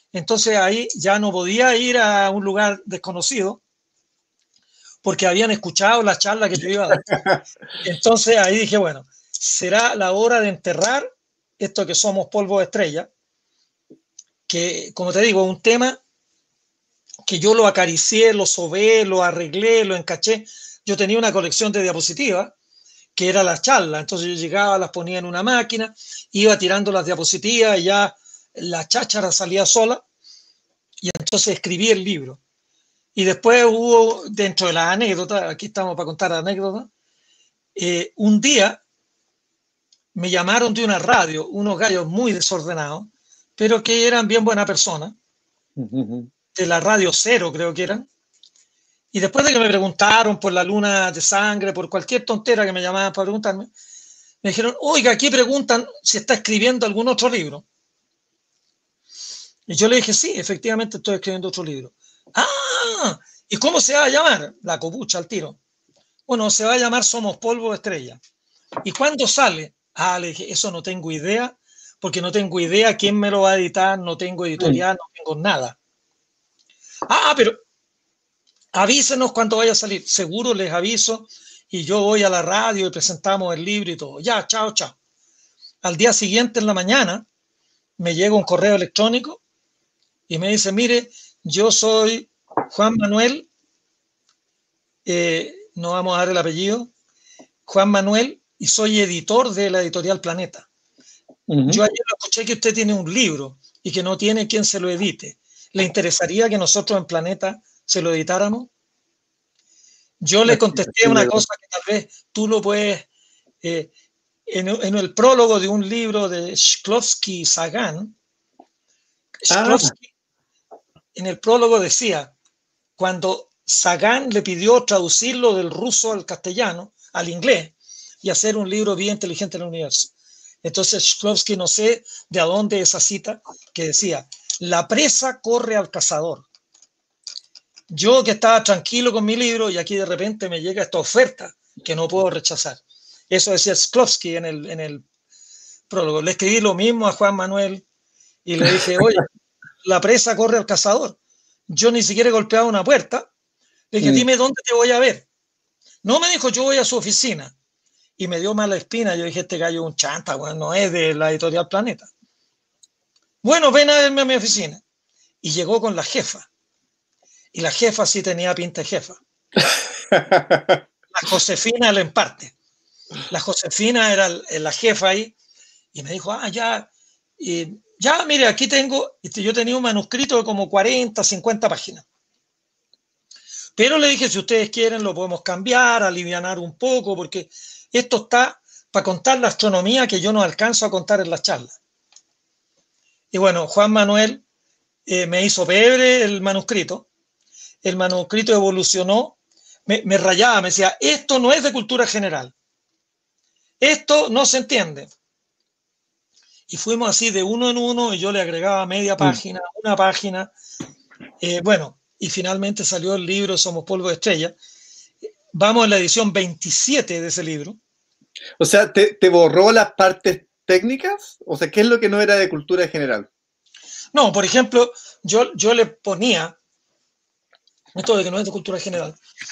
B: Entonces ahí ya no podía ir a un lugar desconocido porque habían escuchado la charla que yo iba a dar. Entonces ahí dije, bueno, será la hora de enterrar esto que somos polvo de estrella, que como te digo, es un tema que yo lo acaricié, lo sobé, lo arreglé, lo encaché. Yo tenía una colección de diapositivas que era la charla, entonces yo llegaba, las ponía en una máquina, iba tirando las diapositivas y ya la cháchara salía sola y entonces escribí el libro. Y después hubo, dentro de las anécdotas, aquí estamos para contar anécdotas, un día me llamaron de una radio, unos gallos muy desordenados, pero que eran bien buena persona, de la Radio Cero creo que eran, y después de que me preguntaron por la luna de sangre, por cualquier tontera que me llamaban para preguntarme, me dijeron, oiga, aquí preguntan si está escribiendo algún otro libro. Y yo le dije, sí, efectivamente estoy escribiendo otro libro. Ah, ¿y cómo se va a llamar? La copucha al tiro. Bueno, se va a llamar Somos Polvo de Estrella. ¿Y cuándo sale? Ah, le dije, eso no tengo idea, porque no tengo idea quién me lo va a editar, no tengo editorial, no tengo nada. Ah, pero avísenos cuando vaya a salir. Seguro les aviso y yo voy a la radio y presentamos el libro y todo. Ya, chao, chao. Al día siguiente en la mañana me llega un correo electrónico y me dice, mire, yo soy Juan Manuel, no vamos a dar el apellido, Juan Manuel, y soy editor de la editorial Planeta. Yo ayer lo escuché que usted tiene un libro y que no tiene quien se lo edite. ¿Le interesaría que nosotros en Planeta se lo editáramos? Yo le contesté una cosa que tal vez tú lo puedes... en el prólogo de un libro de Shklovsky y Sagan, Shklovsky en el prólogo decía, cuando Sagan le pidió traducirlo del ruso al castellano, al inglés, y hacer un libro bien inteligente en el universo. Entonces Shklovsky, no sé de dónde esa cita que decía, la presa corre al cazador. Yo que estaba tranquilo con mi libro y aquí de repente me llega esta oferta que no puedo rechazar. Eso decía Shklovsky en el prólogo. Le escribí lo mismo a Juan Manuel y le dije, oye, la presa corre al cazador. Yo ni siquiera he golpeado una puerta. Le dije, dime dónde te voy a ver. No, me dijo, yo voy a su oficina. Y me dio mala espina. Yo dije, este gallo es un chanta, bueno, no es de la editorial Planeta. Bueno, ven a verme a mi oficina. Y llegó con la jefa. Y la jefa sí tenía pinta de jefa. La Josefina Lemparte. La Josefina era la jefa ahí. Y me dijo, ya, ya, mire, aquí tengo, yo tenía un manuscrito de como 40, 50 páginas. Pero le dije, si ustedes quieren, lo podemos cambiar, alivianar un poco, porque esto está para contar la astronomía que yo no alcanzo a contar en las charlas. Y bueno, Juan Manuel me hizo pebre el manuscrito. El manuscrito evolucionó, me rayaba, me decía, esto no es de cultura general. Esto no se entiende. Y fuimos así de uno en uno y yo le agregaba media página, una página. Bueno, y finalmente salió el libro Somos Polvo de Estrella. Vamos en la edición 27 de ese libro.
A: O sea, ¿te borró las partes técnicas? O sea, ¿qué es lo que no era de cultura general?
B: No, por ejemplo, yo le ponía, esto de que no es de cultura general,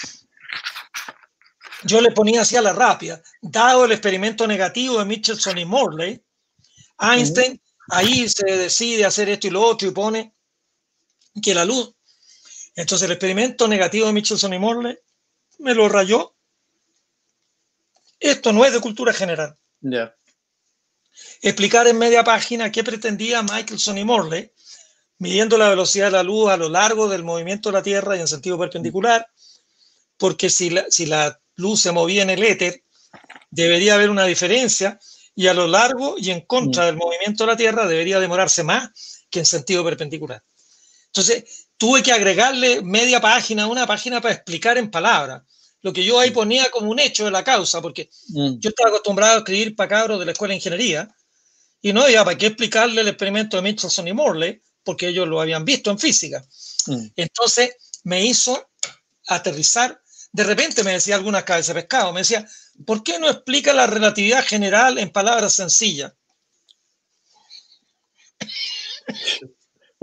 B: yo le ponía así a la rápida, dado el experimento negativo de Michelson y Morley, Einstein ahí se decide hacer esto y lo otro y pone que la luz. Entonces el experimento negativo de Michelson y Morley me lo rayó. Esto no es de cultura general.
A: Yeah.
B: Explicar en media página qué pretendía Michelson y Morley, midiendo la velocidad de la luz a lo largo del movimiento de la Tierra y en sentido perpendicular, porque si la luz se movía en el éter, debería haber una diferencia, y a lo largo y en contra del movimiento de la Tierra debería demorarse más que en sentido perpendicular. Entonces, tuve que agregarle media página, una página para explicar en palabras. Lo que yo ahí ponía como un hecho de la causa, porque yo estaba acostumbrado a escribir para cabros de la escuela de ingeniería, y no había para qué explicarle el experimento de Michelson y Morley, porque ellos lo habían visto en física. Entonces, me hizo aterrizar. De repente me decía algunas cabezas de pescado, me decía, ¿por qué no explica la relatividad general en palabras sencillas?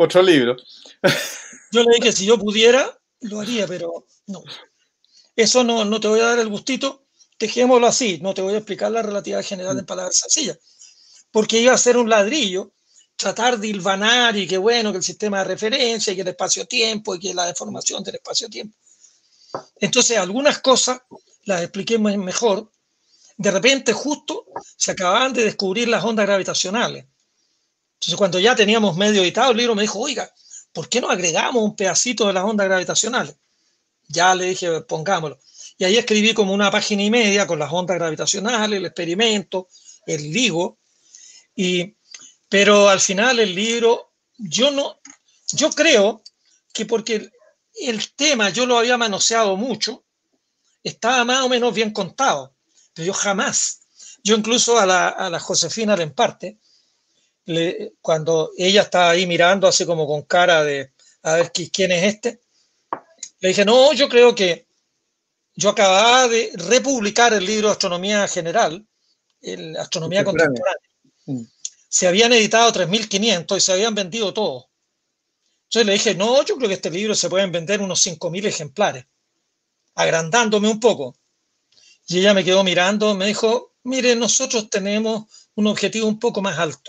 A: otro libro.
B: Yo le dije que si yo pudiera, lo haría, pero no. Eso no te voy a dar el gustito, dejémoslo así, no te voy a explicar la relatividad general en palabras sencillas, porque iba a ser un ladrillo, tratar de hilvanar y que bueno, que el sistema de referencia y que el espacio-tiempo y que la deformación del espacio-tiempo. Entonces, algunas cosas las expliqué mejor. De repente, justo, se acababan de descubrir las ondas gravitacionales. Entonces, cuando ya teníamos medio editado el libro, me dijo, oiga, ¿por qué no agregamos un pedacito de las ondas gravitacionales? Ya le dije, pongámoslo. Y ahí escribí como una página y media con las ondas gravitacionales, el experimento, el LIGO. Pero al final el libro, yo creo que porque el tema yo lo había manoseado mucho, estaba más o menos bien contado, pero yo incluso a la Josefina Lemparte, cuando ella estaba ahí mirando así como con cara de a ver quién es este, le dije, no, yo creo que yo acababa de republicar el libro de Astronomía General, Astronomía Contemporánea. Se habían editado 3.500 y se habían vendido todos. Entonces le dije, no, yo creo que este libro se pueden vender unos 5.000 ejemplares, agrandándome un poco. Y ella me quedó mirando, me dijo, mire, nosotros tenemos un objetivo un poco más alto.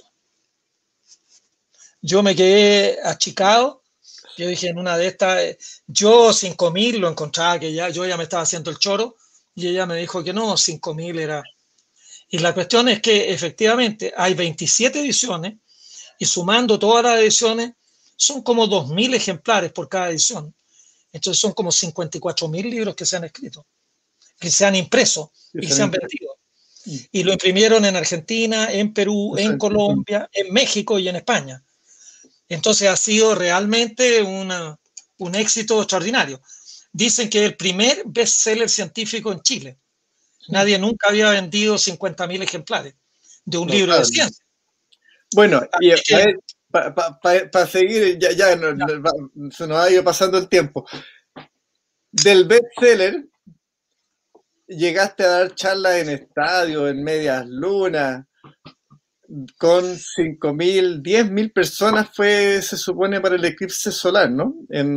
B: Yo me quedé achicado. Yo dije, en una de estas, yo 5.000 lo encontraba que yo ya me estaba haciendo el choro y ella me dijo que no, 5.000 era. Y la cuestión es que efectivamente hay 27 ediciones y sumando todas las ediciones son como 2.000 ejemplares por cada edición. Entonces son como 54.000 libros que se han escrito, que se han impreso y se han vendido. Y lo imprimieron en Argentina, en Perú, en Colombia, en México y en España. Entonces ha sido realmente un éxito extraordinario. Dicen que es el primer bestseller científico en Chile. Nadie nunca había vendido 50.000 ejemplares de un libro de ciencia.
A: Bueno, y a ver, para seguir, ya se nos ha ido pasando el tiempo. Del bestseller, llegaste a dar charlas en estadios, en medias lunas, con 5.000, 10.000 personas fue, se supone, para el eclipse solar, ¿no? En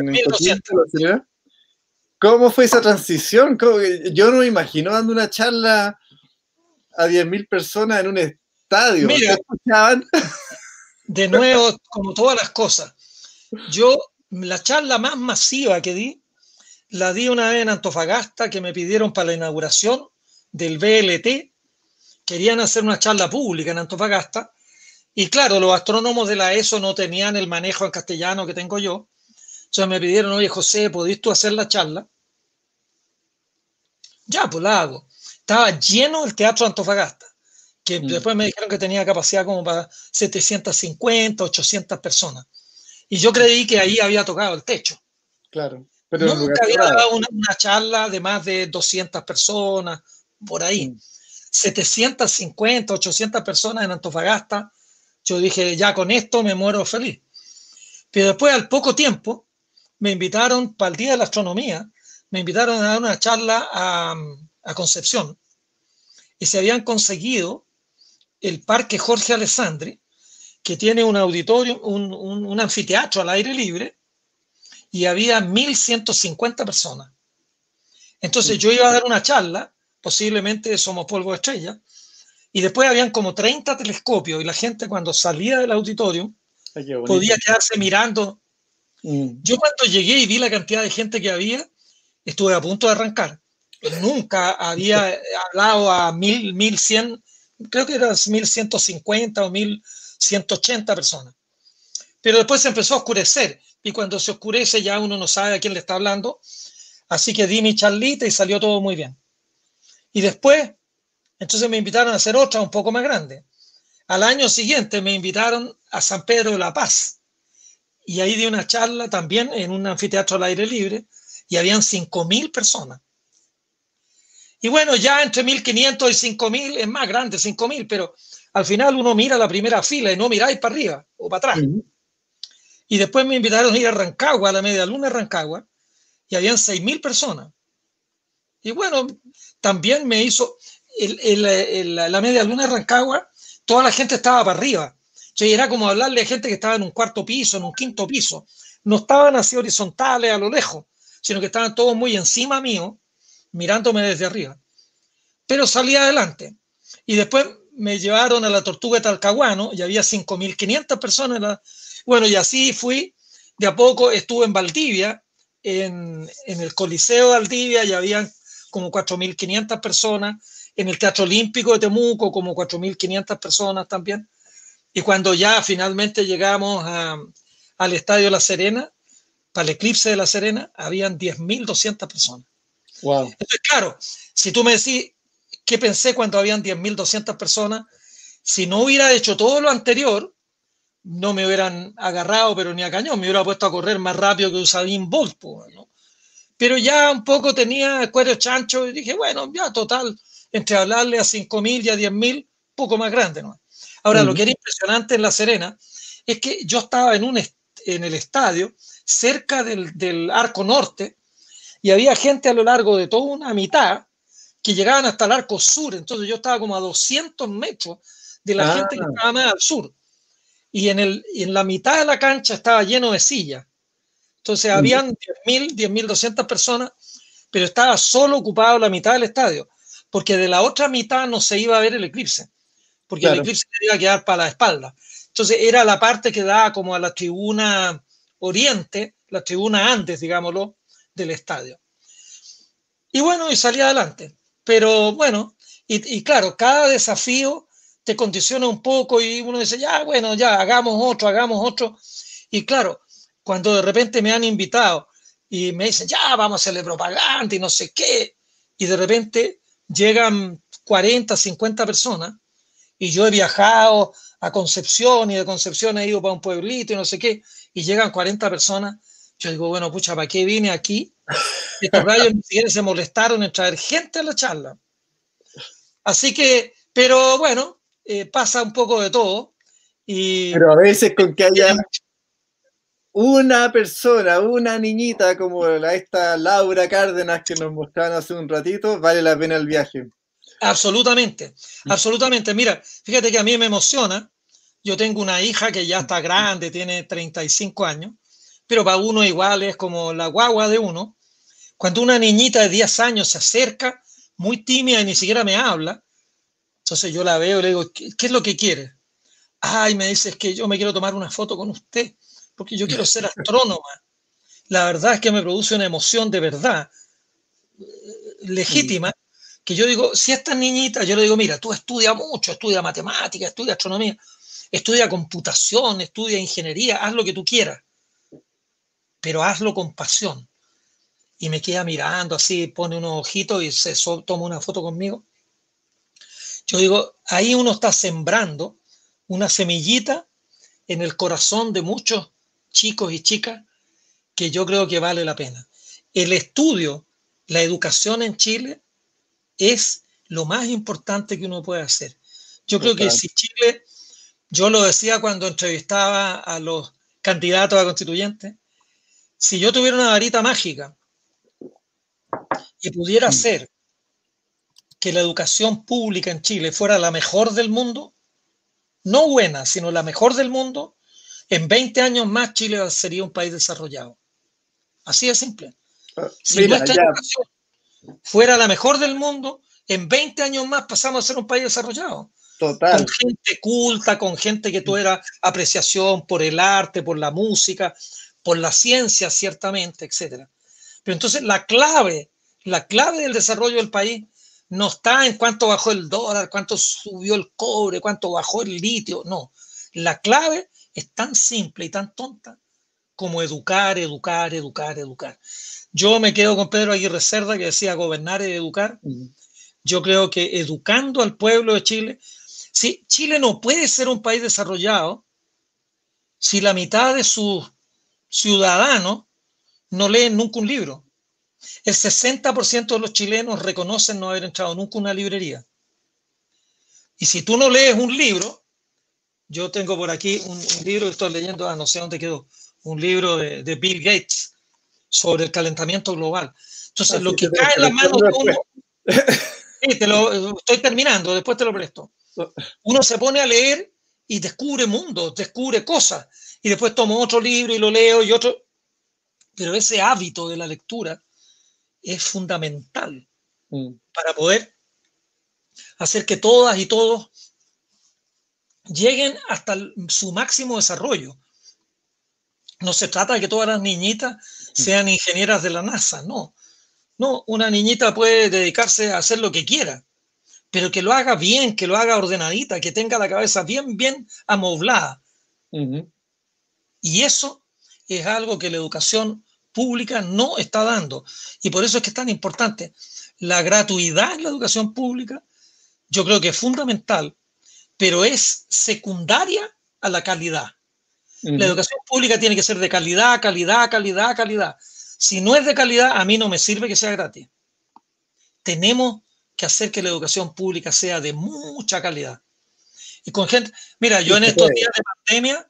A: ¿Cómo fue esa transición? Yo no me imagino dando una charla a 10.000 personas en un estadio.
B: Mira, escuchaban? De nuevo, como todas las cosas, yo la charla más masiva que di, la di una vez en Antofagasta, que me pidieron para la inauguración del VLT. Querían hacer una charla pública en Antofagasta. Y claro, los astrónomos de la ESO no tenían el manejo en castellano que tengo yo. Entonces me pidieron, oye, José, ¿podés tú hacer la charla? Ya, pues la hago. Estaba lleno el Teatro Antofagasta, que después me dijeron que tenía capacidad como para 750, 800 personas. Y yo creí que ahí había tocado el techo.
A: Claro.
B: Pero nunca había dado una charla de más de 200 personas, por ahí. 750, 800 personas en Antofagasta. Yo dije, ya con esto me muero feliz. Pero después, al poco tiempo, me invitaron para el Día de la Astronomía, me invitaron a dar una charla a Concepción. Y se habían conseguido el Parque Jorge Alessandri, que tiene un auditorio, un anfiteatro al aire libre, y había 1.150 personas. Entonces yo iba a dar una charla, posiblemente Somos Polvo de Estrella, y después habían como 30 telescopios, y la gente cuando salía del auditorio podía quedarse mirando. Yo cuando llegué y vi la cantidad de gente que había, estuve a punto de arrancar. Nunca había hablado a 1.100, creo que eran 1.150 o 1.180 personas. Pero después se empezó a oscurecer, y cuando se oscurece ya uno no sabe a quién le está hablando. Así que di mi charlita y salió todo muy bien. Y después, entonces me invitaron a hacer otra un poco más grande. Al año siguiente me invitaron a San Pedro de la Paz. Y ahí di una charla también en un anfiteatro al aire libre y habían 5.000 personas. Y bueno, ya entre 1.500 y 5.000 es más grande, 5.000, pero al final uno mira la primera fila y no miráis para arriba o para atrás. Y después me invitaron a ir a Rancagua, a la media luna de Rancagua, y habían 6.000 personas. Y bueno, también me hizo la media luna de Rancagua, toda la gente estaba para arriba. Entonces, era como hablarle a gente que estaba en un cuarto piso, en un quinto piso. No estaban así horizontales a lo lejos, sino que estaban todos muy encima mío, mirándome desde arriba. Pero salí adelante. Y después me llevaron a la Tortuga de Talcahuano y había 5.500 personas. Bueno, y así fui. De a poco estuve en Valdivia, en el Coliseo de Valdivia, y habían como 4.500 personas. En el Teatro Olímpico de Temuco, como 4.500 personas también. Y cuando ya finalmente llegamos al Estadio La Serena, para el eclipse de La Serena, habían 10.200 personas.
A: Wow.
B: Entonces, claro, si tú me decís qué pensé cuando habían 10.200 personas, si no hubiera hecho todo lo anterior, no me hubieran agarrado, pero ni a cañón, me hubiera puesto a correr más rápido que Usain Bolt, ¿no? Pero ya un poco tenía cuero chancho y dije, bueno, ya total, entre hablarle a 5.000 y a 10.000, poco más grande, ¿no? Ahora, lo que era impresionante en La Serena es que yo estaba en el estadio, cerca del Arco Norte, y había gente a lo largo de toda una mitad que llegaban hasta el Arco Sur. Entonces yo estaba como a 200 metros de la gente que estaba más al sur. Y en la mitad de la cancha estaba lleno de sillas. Entonces habían 10.200 personas, pero estaba solo ocupado la mitad del estadio, porque de la otra mitad no se iba a ver el eclipse, porque claro, el eclipse se iba a quedar para la espalda. Entonces era la parte que daba como a la tribuna oriente, la tribuna antes, digámoslo, del estadio. Y bueno, y salí adelante. Pero bueno, y claro, cada desafío te condiciona un poco y uno dice, ya, bueno, ya, hagamos otro. Y claro, cuando de repente me han invitado y me dicen, ya, vamos a hacerle propaganda y no sé qué, y de repente llegan 40, 50 personas, y yo he viajado a Concepción y de Concepción he ido para un pueblito y no sé qué, y llegan 40 personas, yo digo, bueno, pucha, ¿para qué vine aquí? Estos rayos ni siquiera se molestaron en traer gente a la charla. Así que, pero bueno, pasa un poco de todo.
A: Pero a veces con que haya una persona, una niñita como esta Laura Cárdenas que nos mostraron hace un ratito, vale la pena el viaje.
B: Absolutamente, absolutamente. Mira, fíjate que a mí me emociona. Yo tengo una hija que ya está grande, tiene 35 años, pero para uno igual es como la guagua de uno. Cuando una niñita de 10 años se acerca, muy tímida y ni siquiera me habla, entonces yo la veo y le digo, ¿qué es lo que quiere? Ay, me dice, es que yo me quiero tomar una foto con usted, porque yo quiero ser astrónoma. La verdad es que me produce una emoción de verdad, legítima, que yo digo, si esta niñita, yo le digo, mira, tú estudia mucho, estudia matemática, estudia astronomía, estudia computación, estudia ingeniería, haz lo que tú quieras, pero hazlo con pasión. Y me queda mirando así, pone unos ojitos y toma una foto conmigo. Yo digo, ahí uno está sembrando una semillita en el corazón de muchos chicos y chicas que yo creo que vale la pena. El estudio, la educación en Chile es lo más importante que uno puede hacer. Yo creo que si Chile, yo lo decía cuando entrevistaba a los candidatos a constituyentes, si yo tuviera una varita mágica y pudiera hacer que la educación pública en Chile fuera la mejor del mundo, no buena, sino la mejor del mundo, en 20 años más Chile sería un país desarrollado. Así de simple. Si nuestra educación fuera la mejor del mundo, en 20 años más pasamos a ser un país desarrollado.
A: Total.
B: Con gente culta, con gente que tuviera apreciación por el arte, por la música, por la ciencia, ciertamente, etc. Pero entonces la clave del desarrollo del país no está en cuánto bajó el dólar, cuánto subió el cobre, cuánto bajó el litio, no. La clave es tan simple y tan tonta como educar. Yo me quedo con Pedro Aguirre Cerda, que decía gobernar es educar. Yo creo que educando al pueblo de Chile, si Chile no puede ser un país desarrollado si la mitad de sus ciudadanos no leen nunca un libro. El 60% de los chilenos reconocen no haber entrado nunca a una librería. Y si tú no lees un libro, yo tengo por aquí un libro que estoy leyendo, no sé dónde quedó, un libro de Bill Gates sobre el calentamiento global. Entonces, lo que cae en las manos de uno... Sí, estoy terminando, después te lo presto. Uno se pone a leer y descubre mundos, descubre cosas. Y después tomo otro libro y lo leo y otro. Pero ese hábito de la lectura es fundamental para poder hacer que todas y todos lleguen hasta su máximo desarrollo. No se trata de que todas las niñitas sean ingenieras de la NASA, no. No, una niñita puede dedicarse a hacer lo que quiera, pero que lo haga bien, que lo haga ordenadita, que tenga la cabeza bien, bien amoblada. Y eso es algo que la educación pública no está dando. Y por eso es que es tan importante. La gratuidad en la educación pública, yo creo que es fundamental, pero es secundaria a la calidad. La educación pública tiene que ser de calidad, calidad, calidad, calidad. Si no es de calidad, a mí no me sirve que sea gratis. Tenemos que hacer que la educación pública sea de mucha calidad. Y con gente, mira, yo en estos días de pandemia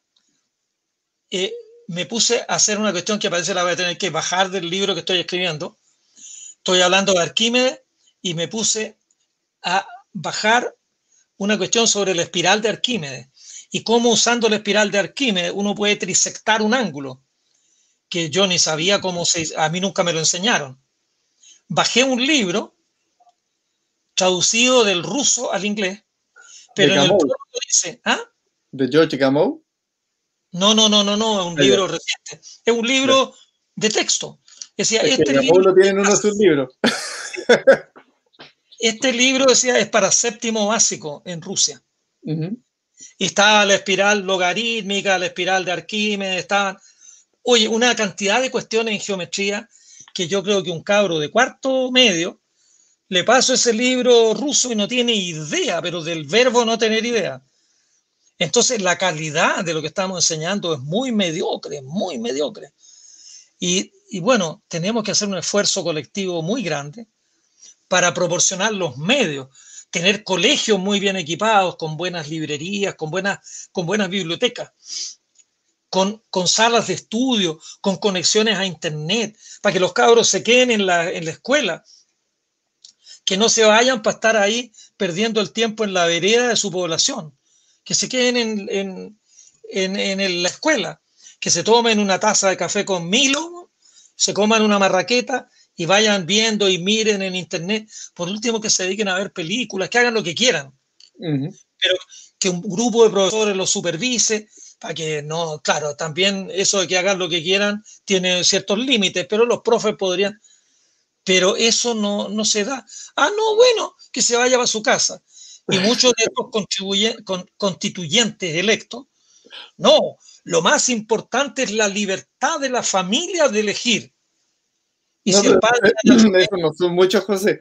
B: me puse a hacer una cuestión que parece la voy a tener que bajar del libro que estoy escribiendo. Estoy hablando de Arquímedes y me puse a bajar una cuestión sobre la espiral de Arquímedes y cómo usando la espiral de Arquímedes uno puede trisectar un ángulo, que yo ni sabía cómo a mí nunca me lo enseñaron. Bajé un libro traducido del ruso al inglés, pero en el prólogo dice, ¿ah?
A: ¿De George Gamow?
B: No, es un libro reciente. Es un libro de texto. Decía,
A: Gamow lo tiene en uno de sus libros.
B: Este libro, decía, es para séptimo básico en Rusia. Y estaba la espiral logarítmica, la espiral de Arquímedes, estaban, oye, una cantidad de cuestiones en geometría que yo creo que un cabro de cuarto medio le paso ese libro ruso y no tiene idea, pero del verbo no tener idea. Entonces la calidad de lo que estamos enseñando es muy mediocre, muy mediocre. Y bueno, tenemos que hacer un esfuerzo colectivo muy grande para proporcionar los medios, tener colegios muy bien equipados, con buenas librerías, con buenas bibliotecas, con salas de estudio, con conexiones a internet, para que los cabros se queden en la escuela, que no se vayan para estar ahí perdiendo el tiempo en la vereda de su población, que se queden en la escuela, que se tomen una taza de café con Milo, se coman una marraqueta y vayan viendo y miren en internet, por último que se dediquen a ver películas, que hagan lo que quieran, pero que un grupo de profesores los supervise, para que no, claro, también eso de que hagan lo que quieran tiene ciertos límites, pero los profes podrían, pero eso no se da. Ah, no, bueno, que se vaya a su casa. Y muchos de estos constituyentes electos, no, lo más importante es la libertad de la familia de elegir. Y
A: no,
B: si el padre...
A: Eso no son muchos, José.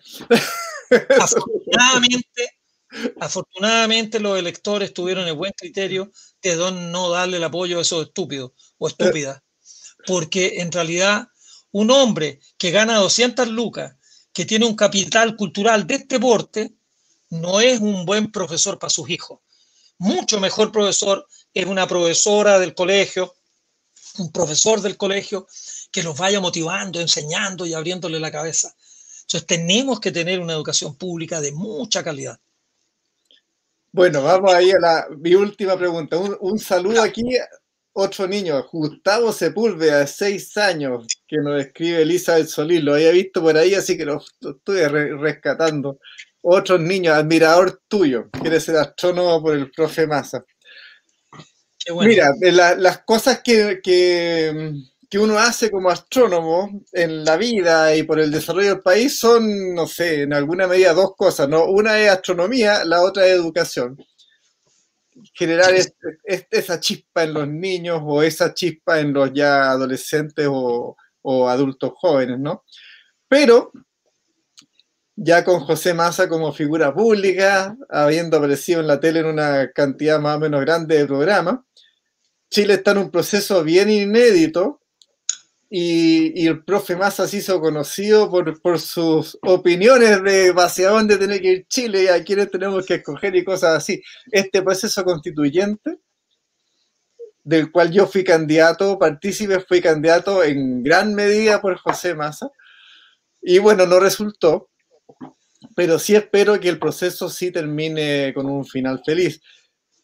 B: Afortunadamente los electores tuvieron el buen criterio de no darle el apoyo a esos estúpidos o estúpidas. Porque en realidad un hombre que gana 200 lucas, que tiene un capital cultural de este porte, no es un buen profesor para sus hijos. Mucho mejor profesor es una profesora del colegio, un profesor del colegio que los vaya motivando, enseñando y abriéndole la cabeza. Entonces tenemos que tener una educación pública de mucha calidad.
A: Bueno, vamos ahí a mi última pregunta. Un saludo aquí, otro niño, Gustavo Sepúlveda, de 6 años, que nos escribe Elizabeth Solís. Lo había visto por ahí, así que lo estoy rescatando. Otro niño, admirador tuyo, quiere ser astrónomo por el profe Massa. Qué bueno. Mira, las cosas que uno hace como astrónomo en la vida y por el desarrollo del país son, no sé, en alguna medida dos cosas, ¿no? Una es astronomía, la otra es educación. Generar esa chispa en los niños o esa chispa en los ya adolescentes o adultos jóvenes, ¿no? Pero ya con José Massa como figura pública, habiendo aparecido en la tele en una cantidad más o menos grande de programas, Chile está en un proceso bien inédito y el profe Massa se hizo conocido por sus opiniones de hacia dónde tiene que ir Chile y a quiénes tenemos que escoger y cosas así. Este proceso constituyente, del cual yo fui candidato, fui candidato en gran medida por José Massa, y bueno, no resultó, pero sí espero que el proceso sí termine con un final feliz.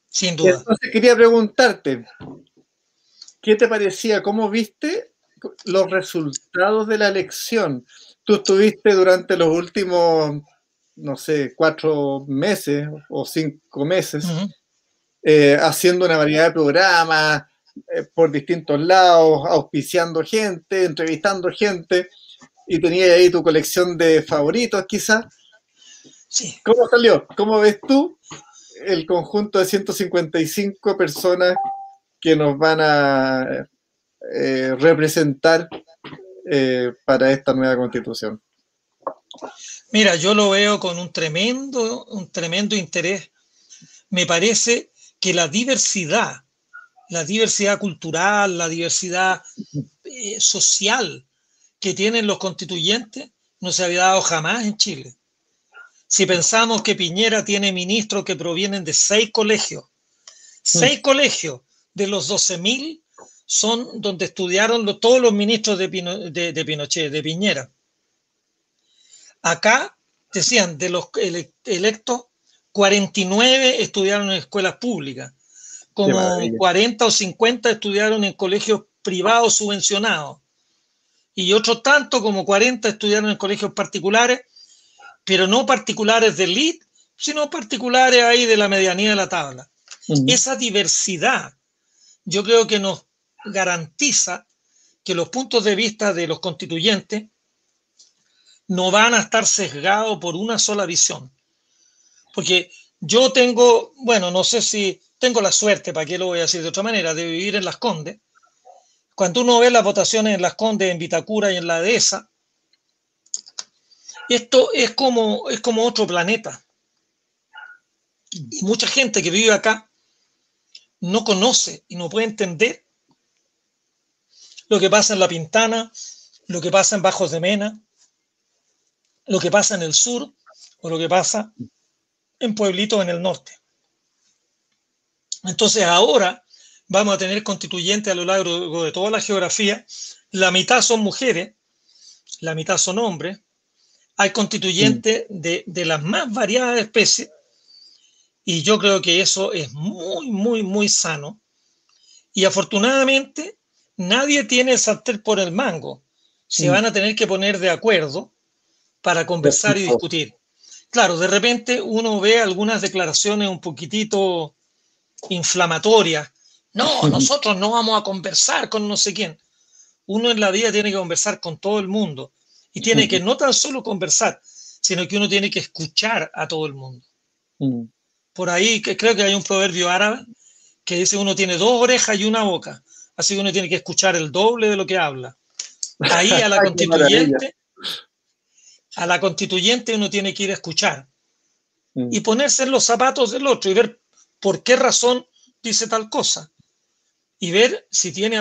B: Sin duda.
A: Entonces quería preguntarte, ¿qué te parecía? ¿Cómo viste los resultados de la elección? Tú estuviste durante los últimos, no sé, 4 meses o 5 meses haciendo una variedad de programas por distintos lados, auspiciando gente, entrevistando gente, y tenías ahí tu colección de favoritos quizás.
B: Sí.
A: ¿Cómo salió? ¿Cómo ves tú el conjunto de 155 personas que nos van a representar para esta nueva constitución?
B: Mira, yo lo veo con un tremendo interés. Me parece que la diversidad cultural, la diversidad social que tienen los constituyentes no se había dado jamás en Chile. Si pensamos que Piñera tiene ministros que provienen de 6 colegios, 6 colegios de los 12.000 son donde estudiaron todos los ministros de Pinochet, de Piñera. Acá decían, de los electos, 49 estudiaron en escuelas públicas, como 40 o 50 estudiaron en colegios privados subvencionados, y otros tanto, como 40, estudiaron en colegios particulares, pero no particulares de élite, sino particulares ahí de la medianía de la tabla. Esa diversidad yo creo que nos garantiza que los puntos de vista de los constituyentes no van a estar sesgados por una sola visión. Porque yo tengo, bueno, no sé si tengo la suerte, ¿para qué lo voy a decir de otra manera?, de vivir en Las Condes. Cuando uno ve las votaciones en Las Condes, en Vitacura y en la Dehesa, esto es como otro planeta. Y mucha gente que vive acá no conoce y no puede entender lo que pasa en La Pintana, lo que pasa en Bajos de Mena, lo que pasa en el sur o lo que pasa en pueblitos en el norte. Entonces ahora vamos a tener constituyentes a lo largo de toda la geografía. La mitad son mujeres, la mitad son hombres. Hay constituyentes de las más variadas especies, y yo creo que eso es muy sano. Y afortunadamente nadie tiene el sartén por el mango. Se van a tener que poner de acuerdo para conversar y discutir. Claro, de repente uno ve algunas declaraciones un poquitito inflamatorias. No, nosotros no vamos a conversar con no sé quién. Uno en la vida tiene que conversar con todo el mundo, y tiene que no tan solo conversar, sino que uno tiene que escuchar a todo el mundo. Por ahí creo que hay un proverbio árabe que dice: uno tiene 2 orejas y una boca, así que uno tiene que escuchar el doble de lo que habla. Ahí a la constituyente uno tiene que ir a escuchar y ponerse en los zapatos del otro y ver por qué razón dice tal cosa, y ver si tiene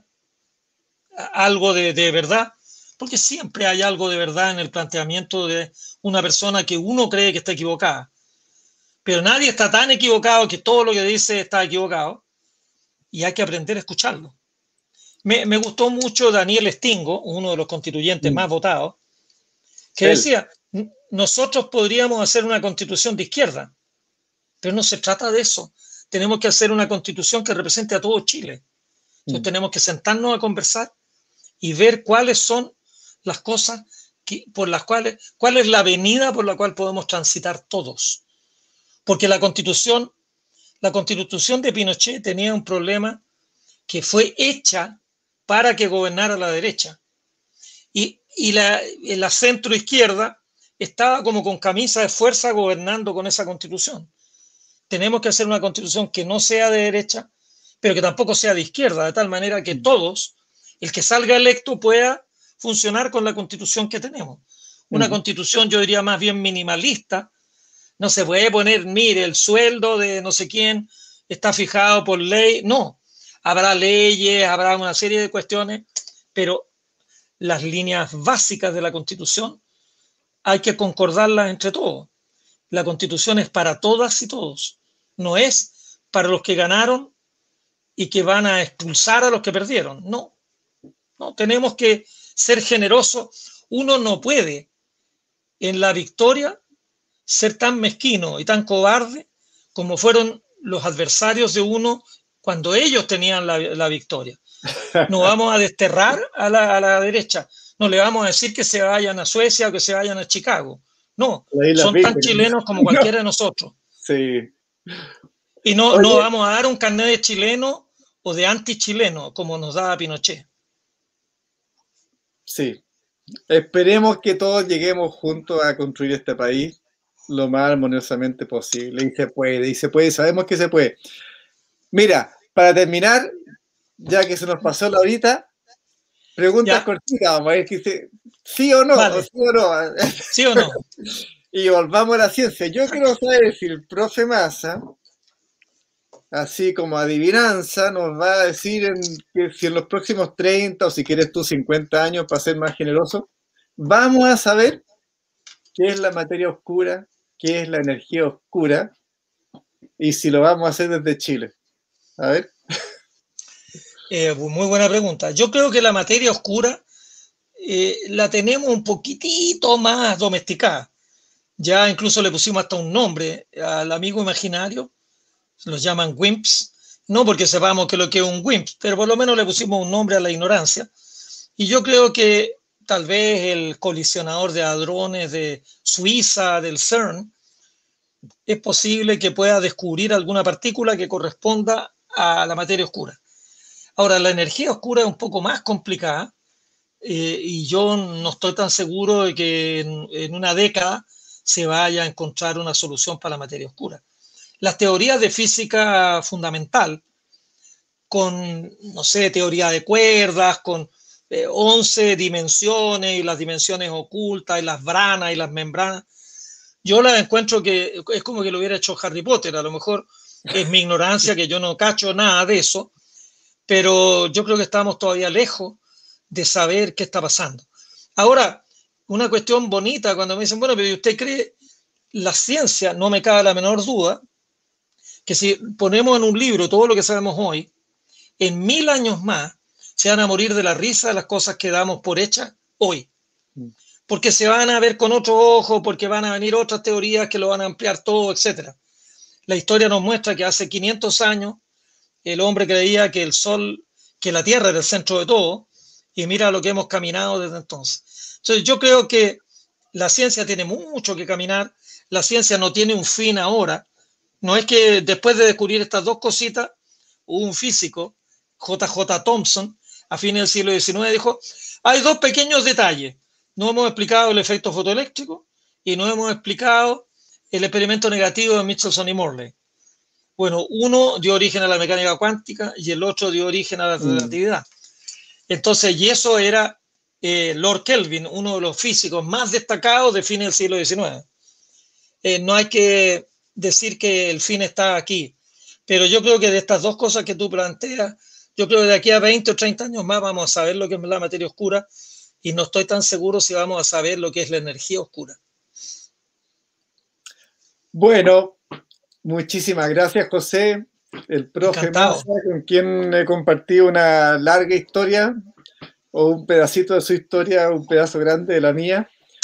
B: algo de verdad, porque siempre hay algo de verdad en el planteamiento de una persona que uno cree que está equivocada, pero nadie está tan equivocado que todo lo que dice está equivocado, y hay que aprender a escucharlo. Me gustó mucho Daniel Stingo, uno de los constituyentes más votados, que decía: nosotros podríamos hacer una constitución de izquierda, pero no se trata de eso. Tenemos que hacer una constitución que represente a todo Chile. Entonces tenemos que sentarnos a conversar y ver cuáles son las cosas cuál es la avenida por la cual podemos transitar todos. Porque la constitución de Pinochet tenía un problema, que fue hecha para que gobernara la derecha. Y la centro izquierda estaba como con camisa de fuerza gobernando con esa constitución. Tenemos que hacer una constitución que no sea de derecha, pero que tampoco sea de izquierda, de tal manera que todos, el que salga electo, pueda funcionar con la constitución que tenemos. Una constitución, yo diría, más bien minimalista. No se puede poner, mire, el sueldo de no sé quién está fijado por ley. No, habrá leyes, habrá una serie de cuestiones, pero las líneas básicas de la Constitución hay que concordarlas entre todos. La Constitución es para todas y todos, no es para los que ganaron y que van a expulsar a los que perdieron. No, tenemos que ser generosos. Uno no puede en la victoria ser tan mezquino y tan cobarde como fueron los adversarios de uno cuando ellos tenían la victoria. No vamos a desterrar a la derecha, no le vamos a decir que se vayan a Suecia o que se vayan a Chicago. No, son tan chilenos como cualquiera de nosotros.
A: Sí.
B: Y no vamos a dar un carnet de chileno o de anti-chileno como nos daba Pinochet.
A: Sí. Esperemos que todos lleguemos juntos a construir este país lo más armoniosamente posible. Y se puede, sabemos que se puede. Mira, para terminar, ya que se nos pasó la horita, preguntas cortitas, vamos a ver sí o no,
B: vale.
A: o sí o no.
B: Sí o no.
A: Y volvamos a la ciencia. Yo quiero saber si el profe Massa, así como adivinanza, nos va a decir que si en los próximos 30 o si quieres tú 50 años para ser más generoso, vamos a saber qué es la materia oscura, qué es la energía oscura y si lo vamos a hacer desde Chile. A ver.
B: Muy buena pregunta. Yo creo que la materia oscura la tenemos un poquitito más domesticada. Ya incluso le pusimos hasta un nombre al amigo imaginario, los llaman WIMPs, no porque sepamos que lo que es un WIMP, pero por lo menos le pusimos un nombre a la ignorancia. Y yo creo que tal vez el colisionador de hadrones de Suiza, del CERN, es posible que pueda descubrir alguna partícula que corresponda a la materia oscura. Ahora, la energía oscura es un poco más complicada y yo no estoy tan seguro de que en una década se vaya a encontrar una solución para la materia oscura. Las teorías de física fundamental, con, no sé, teoría de cuerdas, con 11 dimensiones y las dimensiones ocultas y las branas y las membranas, yo las encuentro que es como que lo hubiera hecho Harry Potter. A lo mejor es mi ignorancia que yo no cacho nada de eso, pero yo creo que estamos todavía lejos de saber qué está pasando. Ahora, una cuestión bonita cuando me dicen, bueno, pero ¿usted cree la ciencia? No me cabe la menor duda que si ponemos en un libro todo lo que sabemos hoy, en 1000 años más se van a morir de la risa de las cosas que damos por hechas hoy. Porque se van a ver con otro ojo, porque van a venir otras teorías que lo van a ampliar todo, etc. La historia nos muestra que hace 500 años el hombre creía que el sol, que la Tierra era el centro de todo, y mira lo que hemos caminado desde entonces. Entonces yo creo que la ciencia tiene mucho que caminar, la ciencia no tiene un fin ahora. No es que después de descubrir estas dos cositas, hubo un físico, J.J. Thomson, a fines del siglo XIX, dijo, hay dos pequeños detalles. No hemos explicado el efecto fotoeléctrico y no hemos explicado el experimento negativo de Michelson y Morley. Bueno, uno dio origen a la mecánica cuántica y el otro dio origen a la relatividad. Entonces, y eso era Lord Kelvin, uno de los físicos más destacados de fines del siglo XIX. No hay que decir que el fin está aquí, pero yo creo que de estas dos cosas que tú planteas, yo creo que de aquí a 20 o 30 años más vamos a saber lo que es la materia oscura y no estoy tan seguro si vamos a saber lo que es la energía oscura.
A: Bueno, muchísimas gracias, José, el profe Massa, con quien he compartido una larga historia o un pedacito de su historia, un pedazo grande de la mía.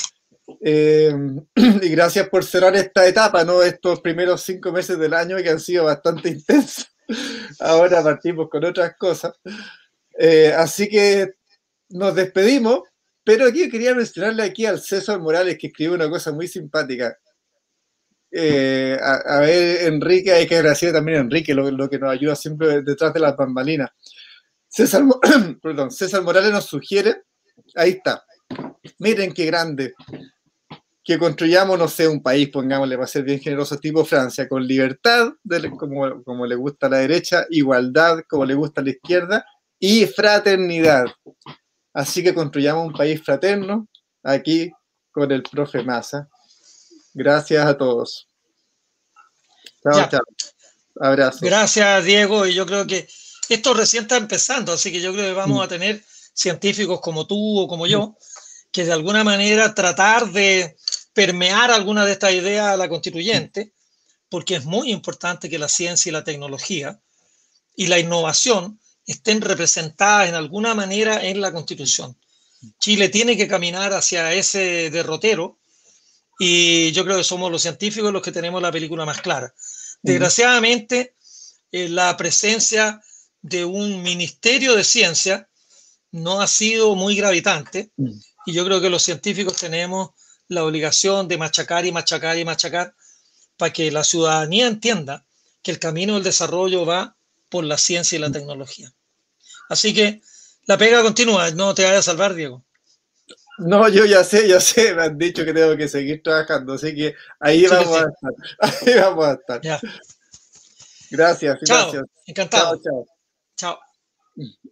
A: Y gracias por cerrar esta etapa, ¿no? Estos primeros 5 meses del año que han sido bastante intensos. Ahora partimos con otras cosas. Así que nos despedimos, pero aquí quería mencionarle aquí al César Morales que escribió una cosa muy simpática. A ver, Enrique, hay que agradecer también a Enrique lo que nos ayuda siempre detrás de las bambalinas. César Morales nos sugiere, ahí está, miren qué grande, que construyamos, no sé, un país, pongámosle, para ser bien generoso, tipo Francia, con libertad, como le gusta a la derecha, igualdad, como le gusta a la izquierda, y fraternidad. Así que construyamos un país fraterno, aquí con el profe Massa. Gracias a todos. Chao, chao. Abrazos.
B: Gracias, Diego, y yo creo que esto recién está empezando, así que yo creo que vamos a tener científicos como tú o como yo, que de alguna manera tratar de permear alguna de estas ideas a la constituyente, porque es muy importante que la ciencia y la tecnología y la innovación estén representadas en alguna manera en la Constitución. Chile tiene que caminar hacia ese derrotero y yo creo que somos los científicos los que tenemos la película más clara. Desgraciadamente, la presencia de un ministerio de ciencia no ha sido muy gravitante, y yo creo que los científicos tenemos la obligación de machacar y machacar y machacar para que la ciudadanía entienda que el camino del desarrollo va por la ciencia y la tecnología. Así que la pega continúa, no te vayas a salvar, Diego.
A: No, yo ya sé, me han dicho que tengo que seguir trabajando, así que ahí sí vamos a estar. Ahí vamos a estar.
B: Ya.
A: Gracias,
B: Chao,
A: gracias.
B: encantado.
A: Chao, chao.
B: Chao.